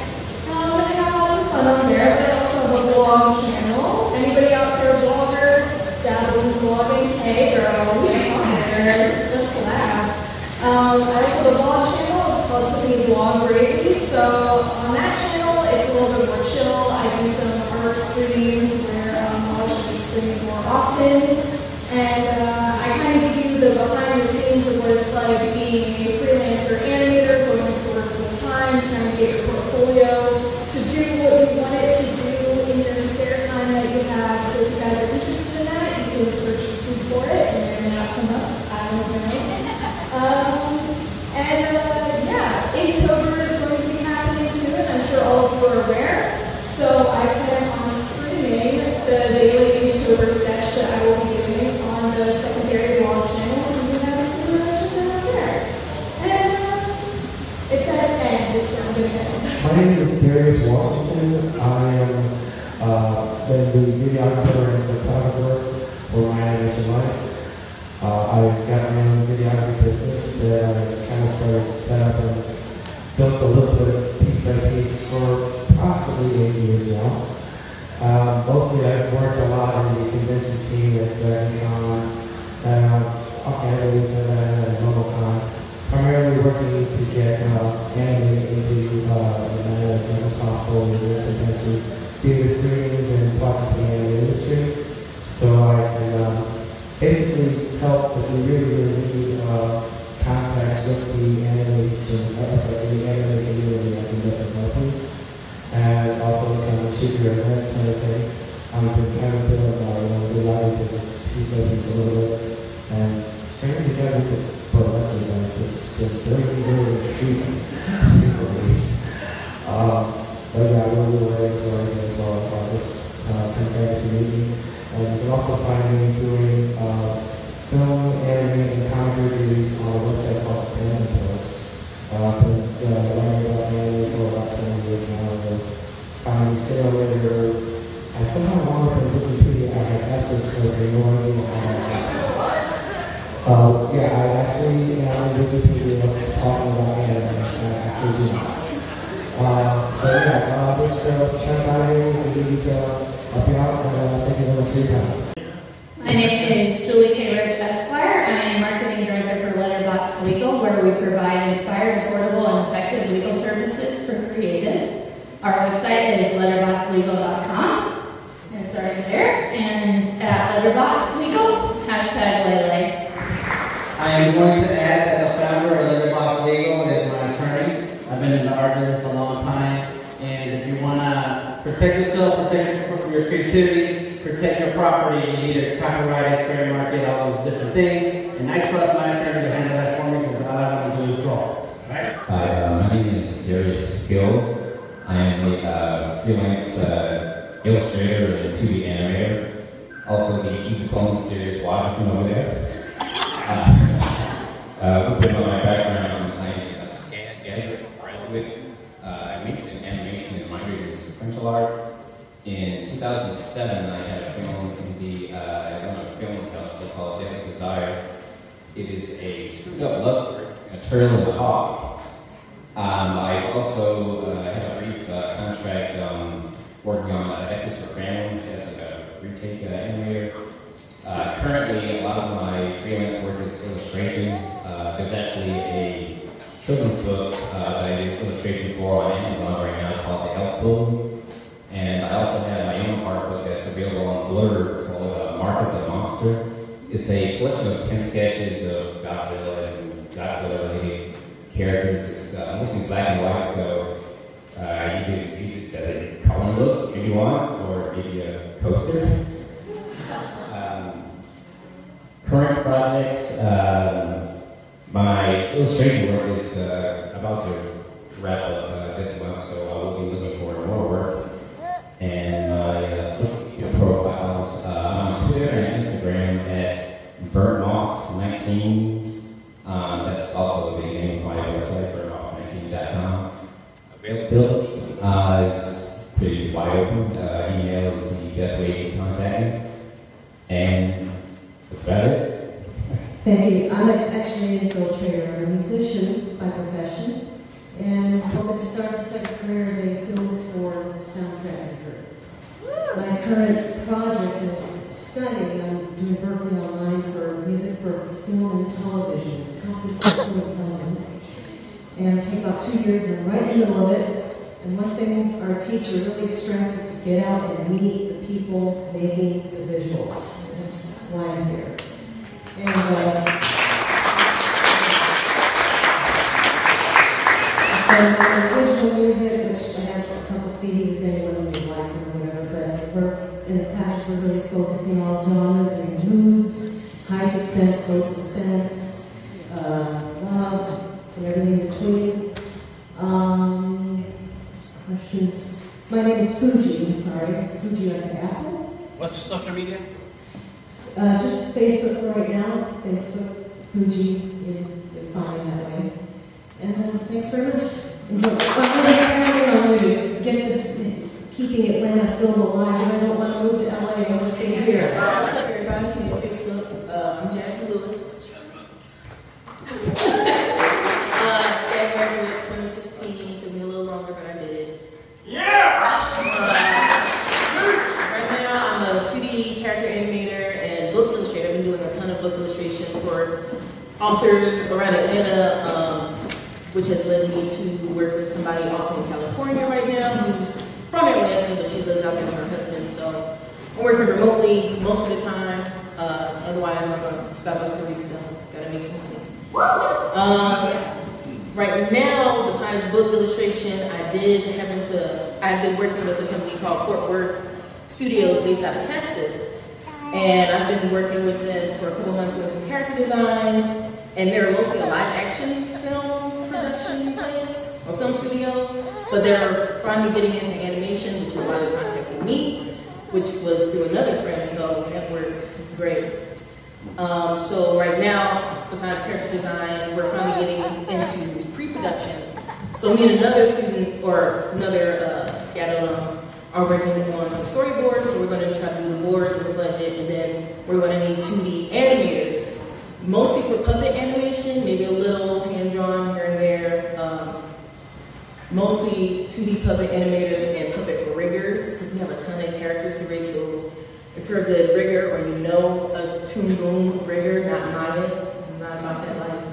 Um, and I have lots of fun on there, but I also have a blog channel. Anybody out there a blogger? Dabbling in blogging? Hey girl, we should on there. Let's laugh. Um, I also have a blog channel. It's called Tiffany Vaughn Bravely. So on that channel, it's a little bit more chill. I do some art streams where um, I'll should be streaming more often. And uh, I kind of give you the behind the scenes of what it's like being a freelancer animator, going to work full time, trying to get your portfolio to do what you want it to do in your spare time that you have. So if you guys are interested in that, you can search YouTube for it and it may not come up. I don't know. Um, and uh, yeah, Inktober is going to be happening soon. I'm sure all of you are aware. So I plan on streaming the daily Inktober sketch that I will be doing on the secondary blog channel, so you guys can uh, check that out there. And uh, it says end, just so I'm going to end. My name is Darius Washington. I am uh, the videographer and photographer for my animation life. Uh, I've got my own videography business that I kind of started, set up and built a little bit piece by piece for possibly eight years now. Um, mostly I've worked a lot in the convention scene at DragonCon, uh, okay, I believe in that at MomoCon, primarily working to get uh, anime into uh, the manner as much as possible in the industry, theater screenings and talking to the anime industry, so I can um, basically help if you really, really need uh, contacts with the animation, uh, sorry, the anime community. I can definitely help you. And also kind of shoot your events and everything. I've been kind of building my own video business piece by piece a little bit. And stringing together with burlesque events, it's been very, very intriguing, to say the least. Um, but yeah, I really want to enjoy as well about this uh, kind of community. And you can also find me doing uh, film, anime, and comic reviews on a website called Film Post. Uh, I've been uh, learning about anime for about twenty years now. Um, so later, I somehow wound up in Wikipedia. I had absolutely no idea how that uh, yeah, I actually am in Wikipedia talking about anime. I actually do not. Uh, so yeah, uh, just uh, come by here and we need uh, help you out, and uh, thank you very much for your time. My name is Julie K. Rich Esquire. I am Marketing Director for Letterbox Legal, where we provide inspired, affordable, and effective legal services for creatives. Our website is letterbox legal dot com, and it's already there. And at Letterbox Legal, hashtag Lele. I am going to add that the founder of Letterbox Legal is my attorney. I've been in the art business a long time, and if you want to protect yourself, protect your creativity, protect your property, you need a copyrighted, trademark it, all those different things. And I trust my attorney to handle that for me because all I want to do is draw. Right? Hi, uh, my name is Darius Gill. I am a uh, freelance uh, illustrator and two D animator. Also the evil clone Darius Washington over there. Uh, uh, a bit about my background, I'm a SCAD graduate, graduate. Uh, I majored in animation and minored in sequential art. In two thousand seven, I had a film in the uh, a film festival called Deadly Desire. It is a screwed up love story, a turtle and a hawk. Um, I also uh, had a brief uh, contract um, working on uh, F is for Family as like a retake uh, animator. Uh, currently, a lot of my freelance work is illustration. Uh, there's actually a children's book uh, that I did illustration for on Amazon right now called The Elf Building. And I also have my own art book that's available on Blur called uh, Mark of the Monster. It's a collection of pen sketches of Godzilla and Godzilla-related characters. It's uh, mostly black and white, so uh, you can use it as a coloring book if you want, or maybe a coaster. Um, current projects, um, my illustration work is uh, about to wrap up uh, this month, so I will be looking for more work. And my uh, social profiles uh, on Twitter and Instagram at burnt moth nineteen. Um, that's also the name of my website, burnt moth nineteen dot com. Availability uh, is pretty wide open. Uh, email is the best way to contact me. And that's about it. Thank you. I'm actually an infiltrator. I'm a musician by profession, and I'm hoping to start a second career as a film score soundtrack editor. My current project is studying. I'm doing Berkeley Online for music for film and television, Counsel for film and television. And it takes about two years, and I'm right in the middle of it. And one thing our teacher really stresses is to get out and meet the people making the visuals. That's why I'm here. And uh, and original music, which I have a couple C Ds if anyone may like or whatever, but we're in the class we're really focusing on genres and moods, high suspense, low suspense, uh, love, and everything in between. Um, questions? My name is Fuji, I'm sorry. Fuji like an apple. What's your social media? Uh, just Facebook for right now. Facebook, Fuji, you can find me that way. And uh, thanks very much. Enjoy. I'm going to get this, keeping Atlanta film alive, and I don't want to move to L A. I want to stay here. What's up, everybody? I'm on Facebook. Uh, I'm Jasmine Lewis. uh, stayed here for twenty sixteen. Took me a little longer, but I did it. Yeah! Uh, right now, I'm a two D character animator and book illustrator. I've been doing a ton of book illustration for authors around Atlanta, um, which has led me to work with somebody also in California right now who's from Atlanta, but she lives out there with her husband. So I'm working remotely most of the time. Uh, otherwise, I'm a Starbucks barista. Gotta make some money. Um, right now, besides book illustration, I did happen to, I've been working with a company called Fort Worth Studios based out of Texas. And I've been working with them for a couple months doing some character designs. And they're mostly a live action film production place or film studio. But they're finally getting into animation, which is why they contacted me, which was through another friend, so that work is great. Um, so right now, besides character design, we're finally getting into pre-production. So me and another student, or another uh, SCAD alum, are working on some storyboards, so we're going to try to do the boards with the budget, and then we're going to need two D animators, mostly for puppet animation, maybe a little hand-drawn here and there, um, mostly two D puppet animators and puppet riggers, because we have a ton of characters to rig, so if you're a good rigger or you know a Toon Boom rigger, not Maya, I'm not about that life.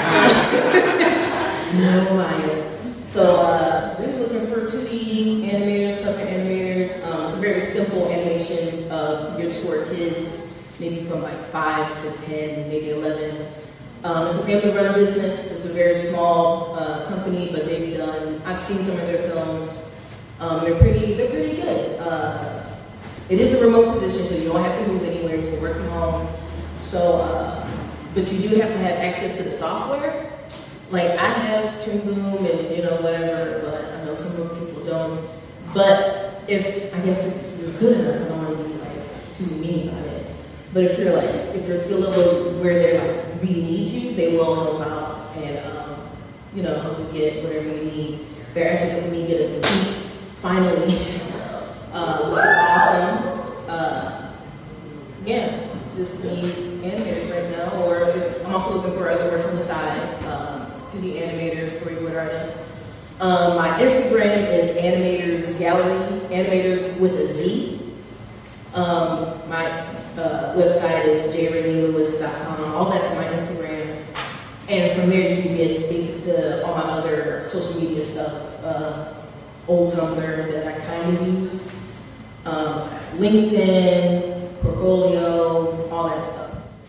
No Maya. So uh, really looking for two D animators, puppet animators. Um, it's a very simple animation uh, geared toward kids, maybe from like five to ten, maybe eleven. Um, it's a family-run business. It's a very small uh, company, but they've done. I've seen some of their films. Um, they're pretty. They're pretty good. Uh, it is a remote position, so you don't have to move anywhere. You can work from home. So, uh, but you do have to have access to the software. Like I have Toon Boom and you know whatever, but I know some people don't. But if I guess if you're good enough, I don't want to be like too mean about it. But if you're like if your skill level is where they're like we need you, they will help out and um, you know help you get whatever you need. They're actually helping me get us a peak finally, uh, which is awesome. Uh, yeah, just need animators right now, or if, I'm also looking for other work from the side. Um, two D animators, storyboard artists. Um, my Instagram is Animators Gallery, Animators with a Z. Um, my uh, website is j renee lewis dot com. All that's my Instagram. And from there you can get basically to all my other social media stuff. Uh, old Tumblr that I kind of use. Um, LinkedIn, Portfolio, all that stuff.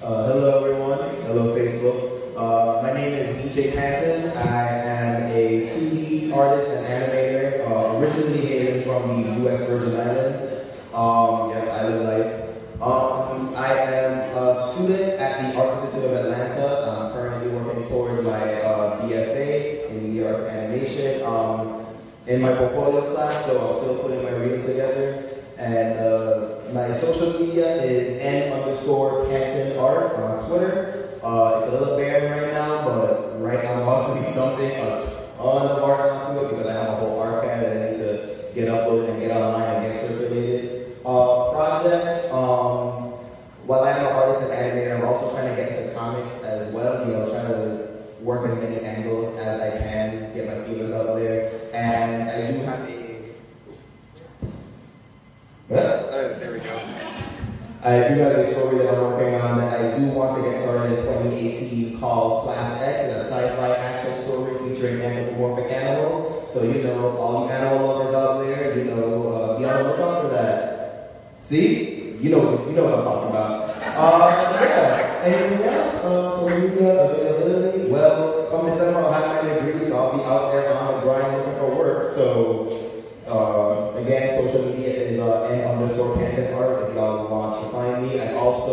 Facebook. Uh, my name is D J Hanson. I am a two D artist and animator, uh, originally hailing from the U S Virgin Islands. Um, yeah, island life. Um, I am a student at the Art Institute of Atlanta. I'm currently working towards my uh, B F A in media arts and animation um, in my portfolio class, so I'm still putting my reel together. And uh, my social media is N underscore Canton Art on Twitter. Uh, it's a little barren right now, but right now I'm about to be dumping a ton of art onto it because I have a whole archive that I need to get uploaded and get online and get circulated. Uh, projects, um, while I'm an artist and animator, I'm also trying to get into comics as well, you know, trying to work as many angles as I can, get my feelers out there. And I do have a Well, uh, there we go. I do have a story that I'm working on that I do want to get started in twenty eighteen called Class X. It's a sci-fi action story featuring anthropomorphic animals. So, you know, all you animal lovers out there, you know, uh, be on the lookout for that. See? You know, you know what I'm talking about. Uh, yeah. Anything else? Uh, social media availability? Well, come December, I'll have my degree, so I'll be out there on the grind looking for work. So, Uh, again, social media is uh, N underscore Canton Art if y'all want to find me. And also,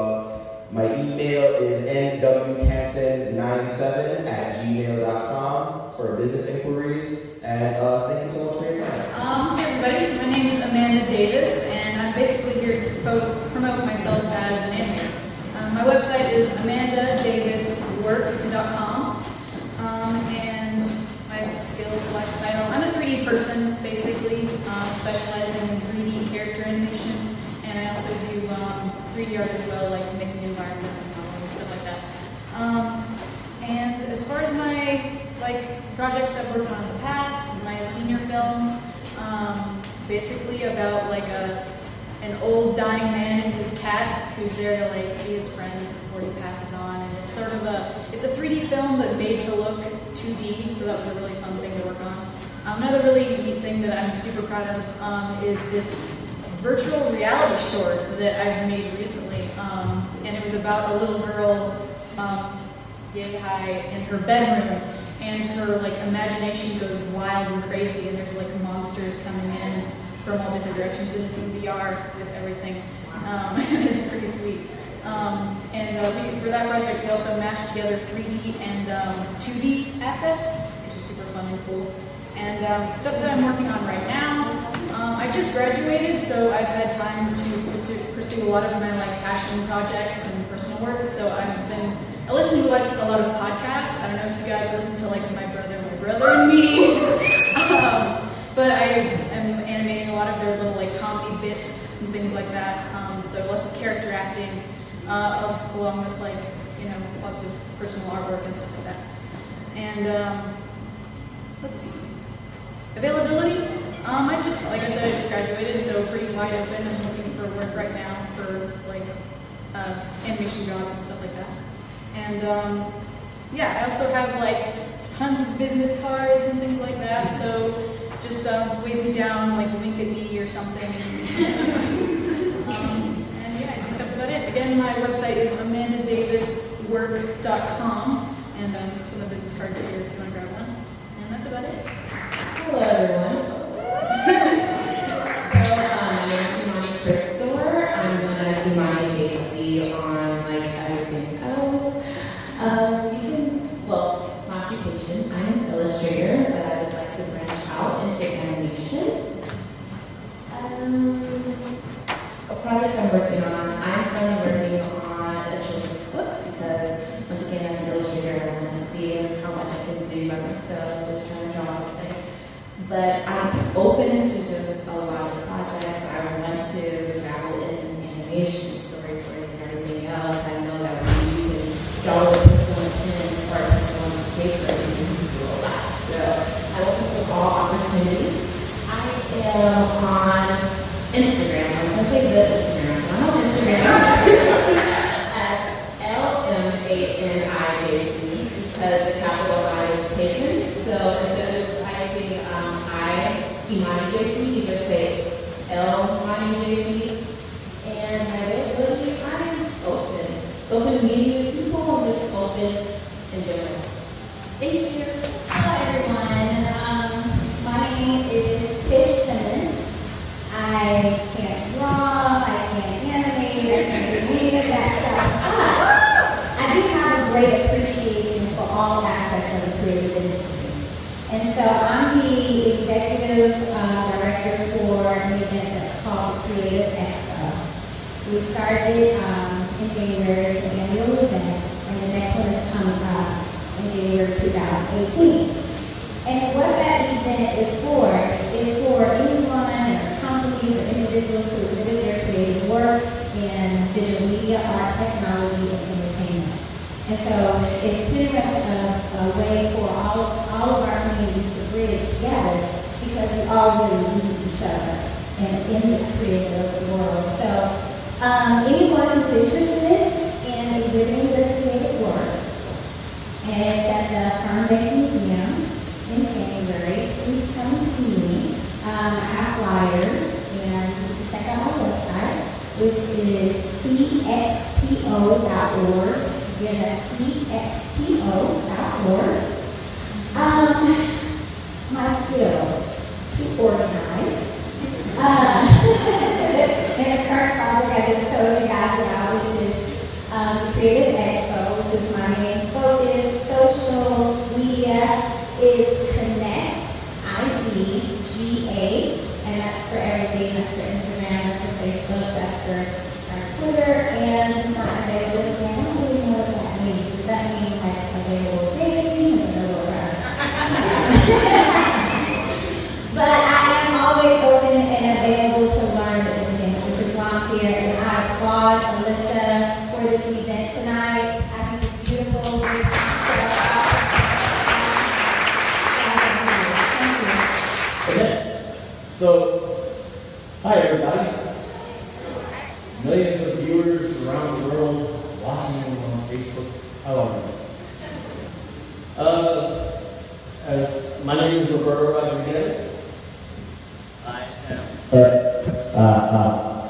uh, my email is N W Canton ninety-seven at gmail dot com for business inquiries. And uh, thank you so much for your time. Um, hey everybody, my name is Amanda Davis, and I'm basically here to pro- promote myself as an animator. Um, my website is amanda davis work dot com. Um, and my skills slash title. I'm a three D person, basically, um, specializing in three D character animation, and I also do um, three D art as well, like making environments and all and stuff like that. Um, and as far as my like projects I've worked on in the past, my senior film, um, basically about like a an old dying man and his cat who's there to like be his friend before he passes on, and it's sort of a it's a three D film but made to look two D, so that was a really fun thing to work on. Um, another really neat thing that I'm super proud of um, is this virtual reality short that I've made recently, um, and it was about a little girl, um, yay high, in her bedroom, and her like imagination goes wild and crazy, and there's like monsters coming in from all different directions, and it's in V R with everything. Um, it's pretty sweet. Um, and uh, we, for that project, we also mashed together three D and um, two D assets, which is super fun and cool. And um, stuff that I'm working on right now, um, I just graduated, so I've had time to pursue, pursue a lot of my like passion projects and personal work. So I've been, I listen to like a lot of podcasts. I don't know if you guys listen to like My Brother, My Brother and Me, um, but I am animating a lot of their little like comedy bits and things like that. Um, so lots of character acting. Uh, also along with like, you know, lots of personal artwork and stuff like that. And um, let's see, availability. Um, I just, like I said, I just graduated, so pretty wide open. I'm looking for work right now for like uh, animation jobs and stuff like that. And um, yeah, I also have like tons of business cards and things like that. So just um, wave me down, like wink at me or something. um, About it. Again, my website is amanda davis work dot com, and um, it's on the business card here if you want to grab one. And that's about it. Hello, everyone. so, um, my name is Imani Christor. I'm known as Imani J C on like everything else. Um, you can, well, my occupation, I'm an illustrator, but I would like to branch out into animation. Um, a project I'm working on, I'm currently working on a children's book because, once again, as an illustrator, I want to see how much I can do by myself, just trying to draw something. But I'm open to just a lot of projects. I want to dabble in animation, storyboarding, and everything else. I know that when you can draw with a pencil and pen or a pencil and paper, you can do a lot. So I'm open to all opportunities. I am on Instagram. I was going to say the Instagram. I'm on Instagram at L M A N I J C because the capital I is taken. So instead of just typing um, I, Imani J C, you just say L Imani J C. And I really, I'm open. Open to meeting with people. I'm just open open and general. Thank you. Hello, everyone. Um, my name is Tish Simmons. I can't draw, I can't animate, I can't do any of that stuff, but I do have a great appreciation for all aspects of the creative industry. And so I'm the executive uh, director for an event that's called Creative Expo. We started um, in January as an annual event, and the next one is coming up in January two thousand eighteen. And what that event is for is for anyone or companies or individuals to exhibit their creative works in digital media, art, technology, and entertainment. And so it's pretty much a, a way for all, all of our communities to bridge together because we all really need each other and in this creative world. So um, anyone who's interested in exhibiting their creative works, and it's at the Farm Museum in January, please come and see me. Um, I have flyers, and you can check out my website, which is c x p o dot org. Again, that's c x p o dot org. Um, my skill to organize. Uh, and the current project I just told you guys about, which is um, the Creative Expo, which is my main focus. Social media is Connect I D G A, and that's for everything. That's for Instagram, that's for Facebook, that's for our Twitter, and my availability. I don't really know what that means. Does that mean like available dating? But I am always open and available to learn different things, which is why I'm here. And I applaud Alyssa for this event tonight. I think it's beautiful. Great Okay. So, hi everybody. Millions of viewers around the world watching on Facebook. How are you? Uh, as my name is Roberto Rodriguez. I am. Uh, uh,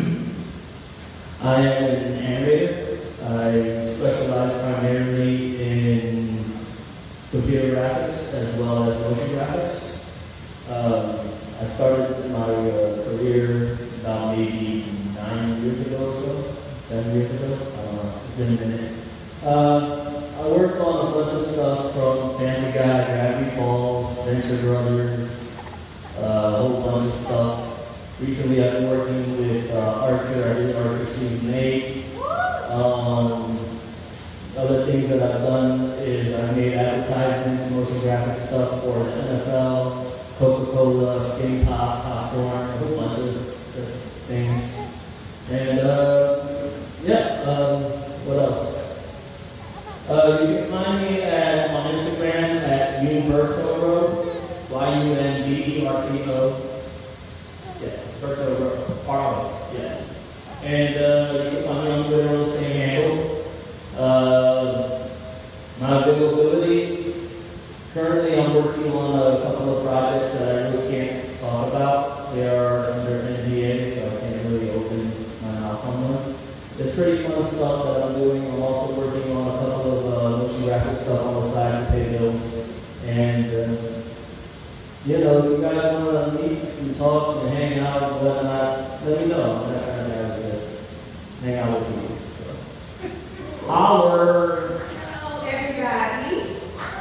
I am an animator. I specialize primarily in computer graphics as well as motion graphics. Um, I started my uh, career about maybe nine years ago or so, ten years ago. Uh, it's been a minute. Uh, I worked on a bunch of stuff from Family Guy, Gravity Falls, Venture Brothers, uh, a whole bunch of stuff. Recently I've been working with uh, Archer. I did Archer Season eight. Um, other things that I've done is I've made advertisements, motion graphic stuff for the N F L, Coca-Cola, Skinny Pop, Popcorn, a whole bunch of just things. And uh, yeah, um, what else? Uh, you can find me at, on Instagram at Umberto, Y U N B E R T O. Yeah, Berto R O, yeah. And uh, you can find me on Twitter on the same handle. Uh, my availability, currently I'm working on a couple of projects that I really can't talk about. They are under N D A, so I can't really open my mouth on them. It's pretty fun stuff that I'm doing. I'm also working on a couple of uh, motion graphic stuff on the side to pay bills. And, uh, you know, if you guys want to meet and talk and hang out and whatnot, let me know. I'm not going to just hang out with you. So. Holler! Hello, everybody.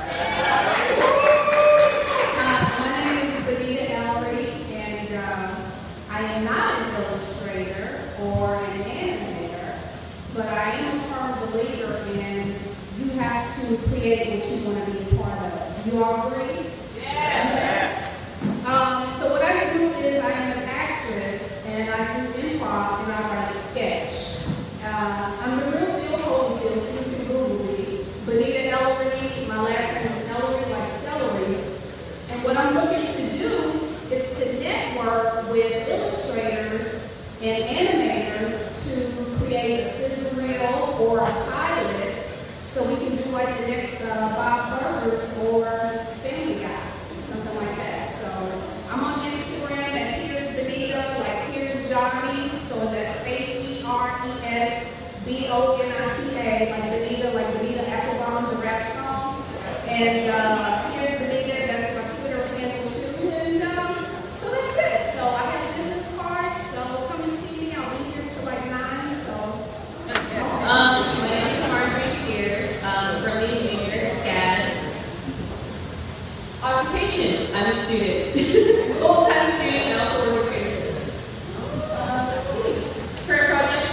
Uh, my name is Benita Ellery, and uh, I am not an illustrator or an animator, but I am a firm believer in you have to create what you want to be a part of. You all agree? Yeah. Um, so what I do is I am an actress, and I do improv, and I write a sketch. Uh, I'm the real deal Holyfield, so you can Google me. Benita Ellery, my last name is Ellery, like celery. And what I'm looking to do is to network with illustrators and animators to create a sizzle reel or a pilot, so we can do like the next uh, Bob Burgers or Family Guy, something like that. So I'm on Instagram at Here's Benita, like Here's Johnny, so that's H E R E S B O N I T A, like Benita, like Benita Applebottom. And uh, here's Benita, that's my Twitter handle too. And um, so that's it. So I have business cards, so come and see me. I'll be here till like nine, so. Um, my name is Marjorie Pierce, um, currently a junior at SCAD. Occupation, I'm a student. Full-time student, and also work with creators. Uh, let's see. Current projects,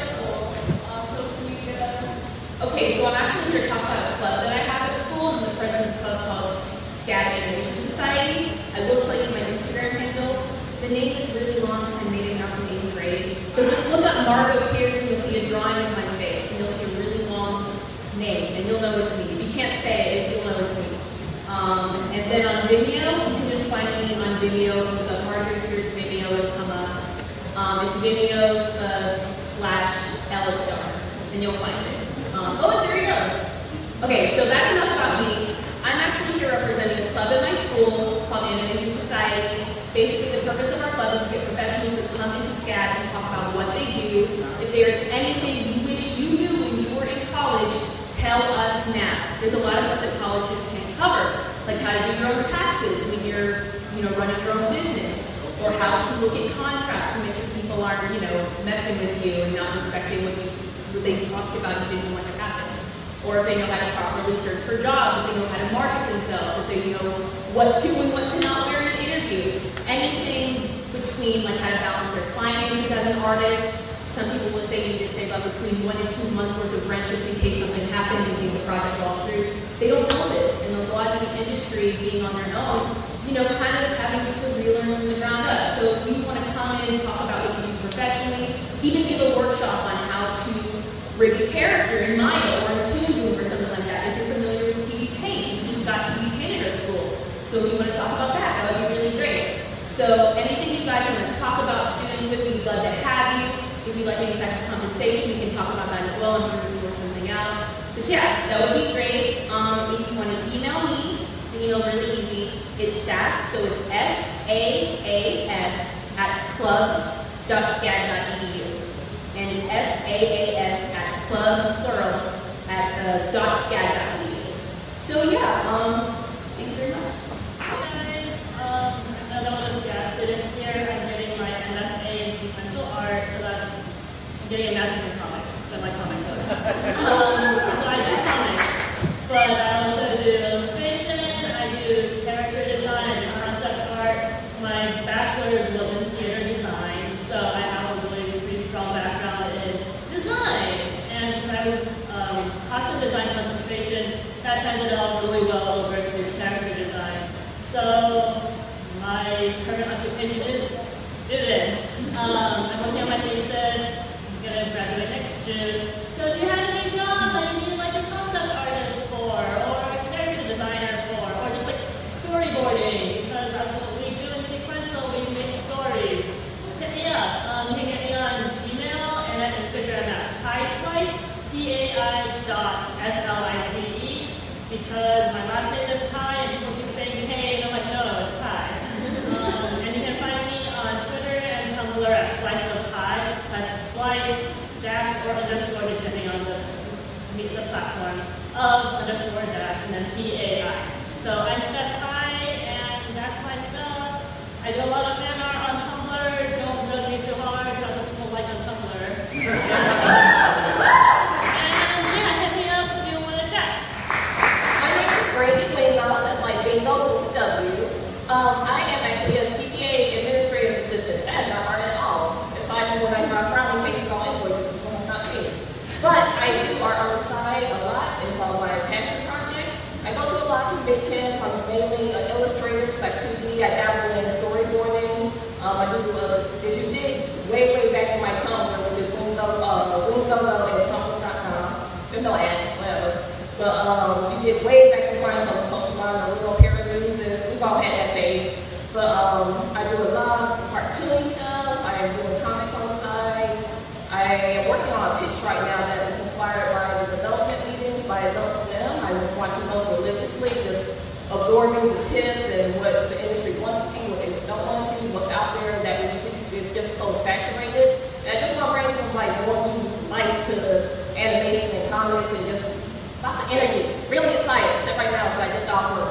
um, social media. Okay, so I'm actually here to talk about a club that I have at school. I'm the president of a club called SCAD Animation Society. I will tell you my Instagram handle. The name is really long because I made it when I was in eighth grade. So just look up Margot Pierce and you'll see a drawing of my face. And you'll see a really long name, and you'll know it's me. If you can't say it, you'll know it's me. Um, and then on Vimeo, you can just find me on Vimeo. The Marjorie Pierce Vimeo will come up. Um, it's Vimeo uh, slash Ella Star, and you'll find it. Um, oh, there you go. Okay, so that's enough about me. I'm actually here representing a club at my school called Animation Society. Basically, the purpose of our club is to get professionals to come into SCAD and talk about what they do. If there's anything you wish you knew when you were in college, tell us now. There's a lot of stuff that college just can't cover, like how to do your own taxes when you're, you know, running your own business, or how to look at contracts and make sure people aren't, you know, messing with you and not respecting what, you, what they talked about you didn't want to happen. Or if they know how to properly search for jobs, if they know how to market themselves, if they know what to and what to not wear in an interview. Anything between like how to balance their finances as an artist. Some people will say you need to save up between one and two months worth of rent just in case something happens, in case a project falls through. They don't know this, and a lot of the industry being on their own, you know, kind of having to relearn from the ground up. So if you want to come in and talk about what you do professionally, even give a workshop on how to rig a character in Maya or in Toon Boom or something like that. If you're familiar with T V Paint, we just got T V Paint at our school. So if you want to talk about that, that would be really great. So anything you guys want to talk about students with, we'd love to have you. If you'd like any type of compensation, we can talk about that as well. I'm sure we can work something out. But yeah, that would be great. Um, if you want to email me, the email's really easy. It's S A S, so it's S A A S at clubs dot scad dot e d u. And it's S A A S at clubs, plural, at uh, dot scad dot e d u. So yeah, um, thank you very much. Hi guys, um, another one of the SCAD students here. I'm getting my M F A in sequential art, so that's I'm getting a master's in comics, so I like comic books. um, so I do comics, but I also do illustration, I do character design, I do concept art. My bachelor's was in theater design, so I have a really pretty strong background in design. And I was um, costume design concentration, that translated all really well over to character design. So my current occupation is student. Um, I'm working on my thesis. I'm going to graduate next June. So do you have any jobs that you need like a concept artist for, or a character designer for, or just like storyboarding? Because that's what we do in sequential. We make stories. Hit me up. Um, you can get me on Gmail and at Instagram at PieSlice, P A I dot S L I C E. Because my last name is Pie and people keep saying hey, and I'm like, no, it's Pie. um, and you can find me on Twitter and Tumblr at Slice of Pie. That's slice, dash, or underscore, depending on the, the platform, of underscore dash, and then P A I. So I'm Steph Pie, and that's my stuff. I do a lot of fan art on Tumblr. Don't judge me too hard, because that's what people like on Tumblr. That's my bingo with W. Um, I am actually a C P A administrative assistant. That's not hard at all. Aside from when I draw frowning faces on invoices, people have not seen it. But I do art on the side a lot. It's all my passion project. I go to a lot of conventions. I'm mainly an illustrator slash two D. I dabble in storyboarding. Um, I do, uh, if you dig way, way back in my Tumblr, which is wingo, uh, wingo and tumblr dot com. There's no ad, whatever. But um, you get way back and find some Pokemon or little parodies, and we've all had that phase. But um, I do a lot of cartooning stuff. I am doing comics on the side. I am working on a pitch right now that is inspired by the development meetings by Adult Swim. I was watching those religiously, just absorbing the tips and what the industry wants to see, what they don't want to see, what's out there that we see is just so saturated. And I just want to bring some like more new life to animation and comics and just lots of energy. Really excited, except right now because I just got off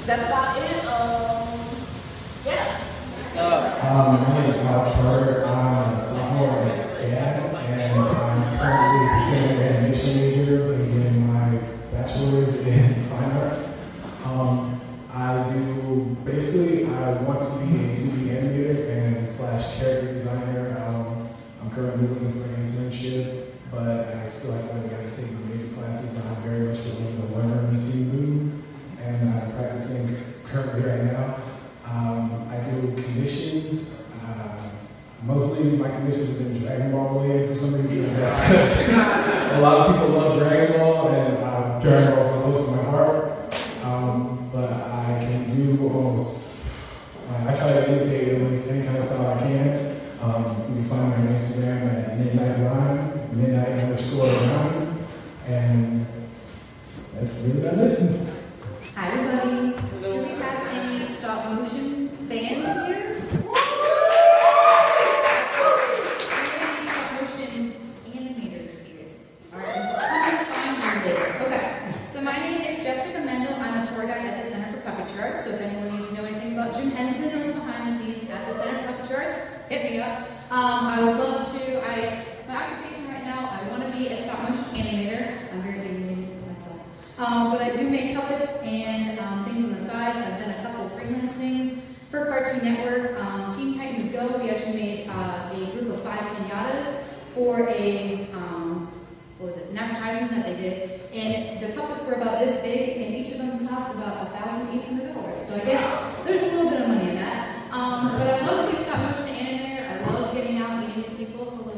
that's about it. Um, yeah. Um, my name is Alex Carter. I'm a sophomore at SCAD, and I'm currently pursuing an animation major and getting my bachelor's in fine arts. Um, I do, basically, I want to be a two D animator and slash character designer. Um, I'm currently looking for an internship, but I still have to, got to take my major classes, but I'm very much willing to learn to move, and I'm practicing currently right now. Um, I do commissions. Uh, mostly my commissions have been Dragon Ball related for some reason. And that's because a lot of people love Dragon Ball, and uh, Dragon Ball is close to my heart. Um, but I can do almost, uh, I try to imitate at least any kind of style I can. Um, you can find me on Instagram at midnight rhyme, midnight underscore rhyme, and that's really about it. Hi everybody. Do we have any stop motion fans here? Any stop motion animators here? Alright, I'm gonna find you there. Okay, so my name is Jessica Mendel. I'm a tour guide at the Center for Puppetry Arts. So if anyone needs to know anything about Jim Henson or behind the scenes at the Center for Puppetry Arts, hit me up. Um, I would love to, I, my occupation right now, I want to be a stop motion animator. I'm very animated myself. Um, but I do make puppets and um, things on the side. I've done a couple freelance things for Cartoon Network. Um, Teen Titans Go, we actually made uh, a group of five pinatas for a, um, what was it, an advertisement that they did. And the puppets were about this big, and each of them cost about one thousand eight hundred dollars. So I guess there's a little bit of money in that. Um, but I love being stop motion animator. I love getting out, meeting new people. Hello.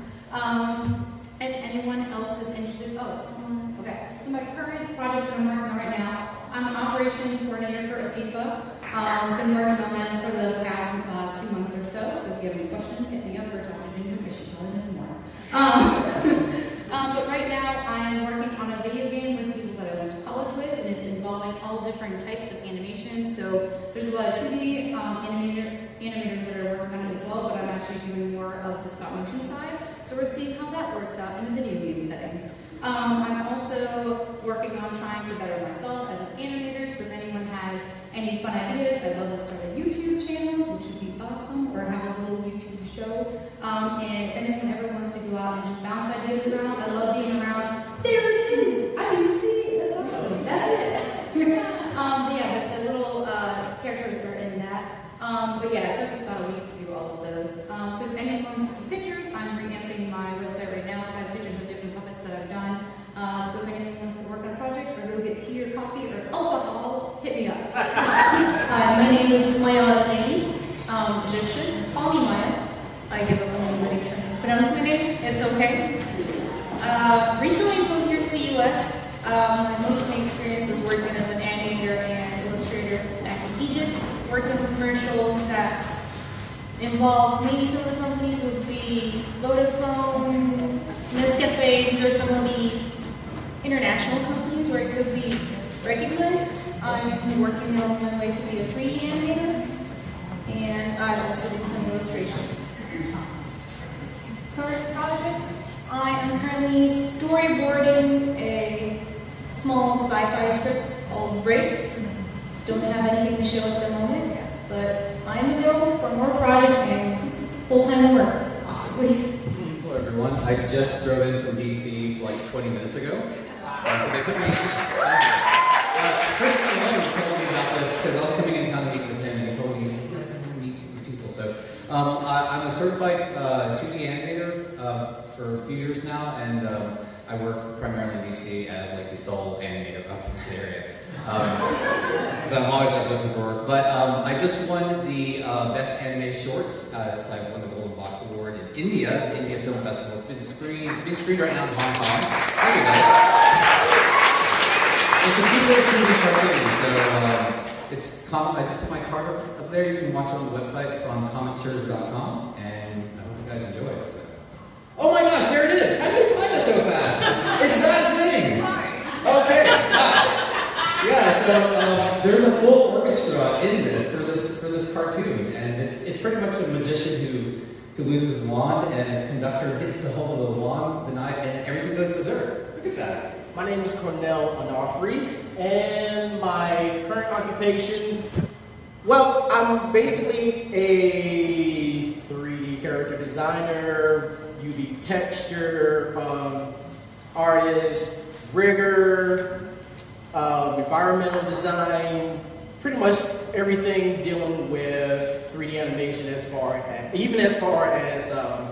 Um, if anyone else is interested, oh, someone, okay. So my current projects that I'm working on right now, I'm an operations coordinator for A S I F A. Um, been working on them for the past uh, two months or so. So if you have any questions, hit me up or talk to Ginger because she probably knows more. Um, um, but right now, I'm working on a video game with people that I went to college with, and it's involving all different types of animation. So there's a lot of two D um, animator, animators that are working on it as well, but I'm actually doing more of the stop motion side. So we're seeing how that works out in a video game setting. Um, I'm also working on trying to better myself as an animator, so if anyone has any fun ideas, I'd love to start a YouTube channel, which would be awesome, or have a little YouTube show. Um, and if anyone ever wants to go out and just bounce ideas around, I love being around. There it is! I didn't see it! That's awesome. That's it! um, but yeah, but the little uh, characters are in that. Um, but yeah, it took us about a week to do all of those. Um, so if anyone wants to see pictures, I'm revamping my website right now, so I have pictures of different puppets that I've done. Uh, so if anyone wants to work on a project or go get tea or coffee or alcohol, hit me up. Hi, my name is Maya Lady, um, Egyptian. Call me Maya. I give up on anybody trying to pronounce my name. It's okay. Uh, recently moved here to the U S Um, most of my experience is working as an animator and illustrator back in Egypt. Worked in commercials that involve maybe some of the companies would be Vodafone, Nescafe. These are some of the international companies where it could be recognized. I'm working on my way to be a three D animator, and I also do some illustrations. Current project, I am currently storyboarding a small sci-fi script called Break. Don't have anything to show at the moment, but I'm available for more projects and full-time work, possibly. Hello everyone, I just drove in from D C like twenty minutes ago. Uh, so they put me, uh, Chris told me about this because I was coming in town to meet with him, and he told me to meet these people. So um, I, I'm a certified uh, two D animator uh, for a few years now, and um, I work primarily in D C as like the sole animator up in that area. Um, so I'm always like looking for work. But um, I just won the uh, Best Animated Short. Uh, so I won the Golden Box Award in India, India Film Festival. It's been screened. It's being screened right now in Hong Kong. There you go. It's a two-day two D cartoon. So um, it's com I just put my card up, up there. You can watch it on the website. It's on comic tours dot com, and I hope you guys enjoy it. So. Oh my gosh, there it is! How do you find it so fast? It's that thing. Okay. Wow. Yeah, so um, there's a full orchestra in this for this for this cartoon, and it's it's pretty much a magician who who loses his wand, and a conductor gets a hold of the wand the night, and everything goes berserk. Look at that. my name is Cornell Onofre, and my current occupation, well, I'm basically a three D character designer, U V texture, um, artist, rigger, um, environmental design, pretty much everything dealing with three D animation as far as, even as far as um,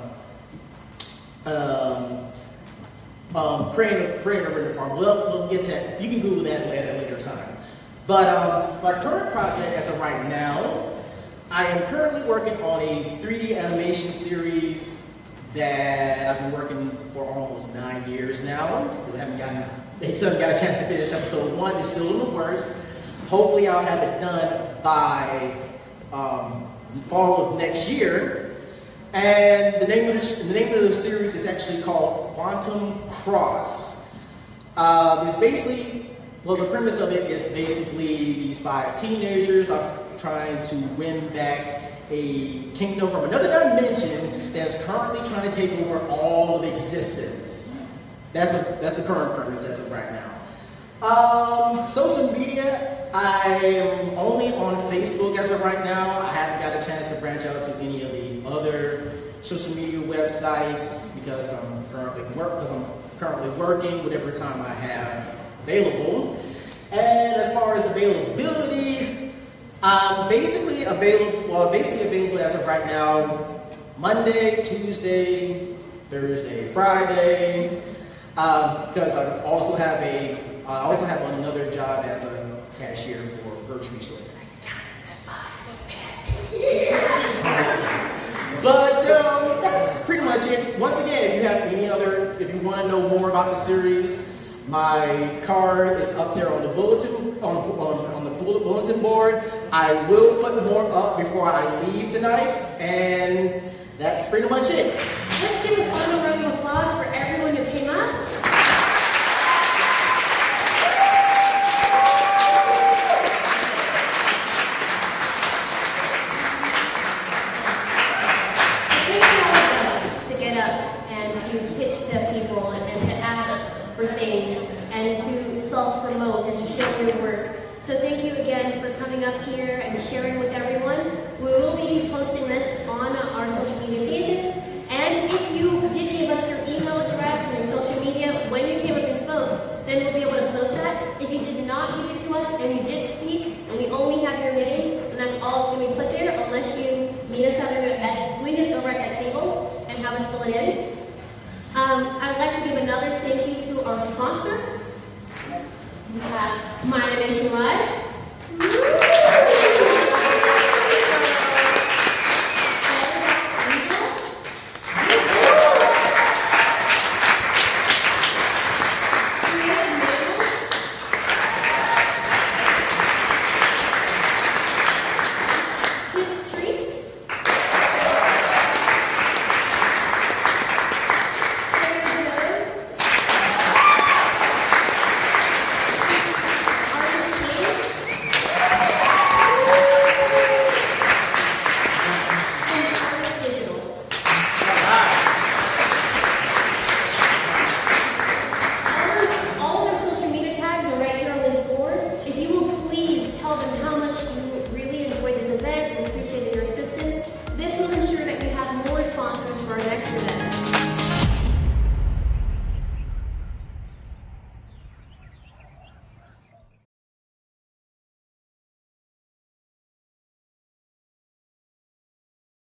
um, um, creating, a, creating a render farm. We'll, we'll get to that. You can Google that at a later time. But um, my current project as of right now, I am currently working on a three D animation series that I've been working for almost nine years now. Still haven't gotten, still haven't got a chance to finish episode one. It's still in the works. Hopefully I'll have it done by um, fall of next year. And the name, of the, the name of the series is actually called Quantum Cross. Um, it's basically, well, the premise of it is basically these five teenagers are trying to win back a kingdom from another dimension that's currently trying to take over all of existence. That's the, that's the current premise as of right now. Um, social media, I am only on Facebook as of right now. I haven't got a chance to branch out to any of the other social media websites because I'm currently work because I'm currently working whatever time I have available. And as far as availability, I'm basically available. Well, basically available as of right now, Monday, Tuesday, Thursday, Friday. Um, because I also have a I also have another job as a cashier for a grocery store. But um, that's pretty much it. Once again, if you have any other, if you want to know more about the series, my card is up there on the bulletin on, on, on the bulletin board. I will put more up before I leave tonight, and that's pretty much it. Let's give a final round of applause for everyone who came up. So thank you again for coming up here and sharing with everyone. We will be posting this on our social media pages. And if you did give us your email address and your social media when you came up and spoke, then we'll be able to post that. If you did not give it to us and you did speak and we only have your name, then that's all it's going to be put there unless you meet us, at, meet us over at that table and have us fill it in. Um, I'd like to give another thank you to our sponsors. We have My Animation Live,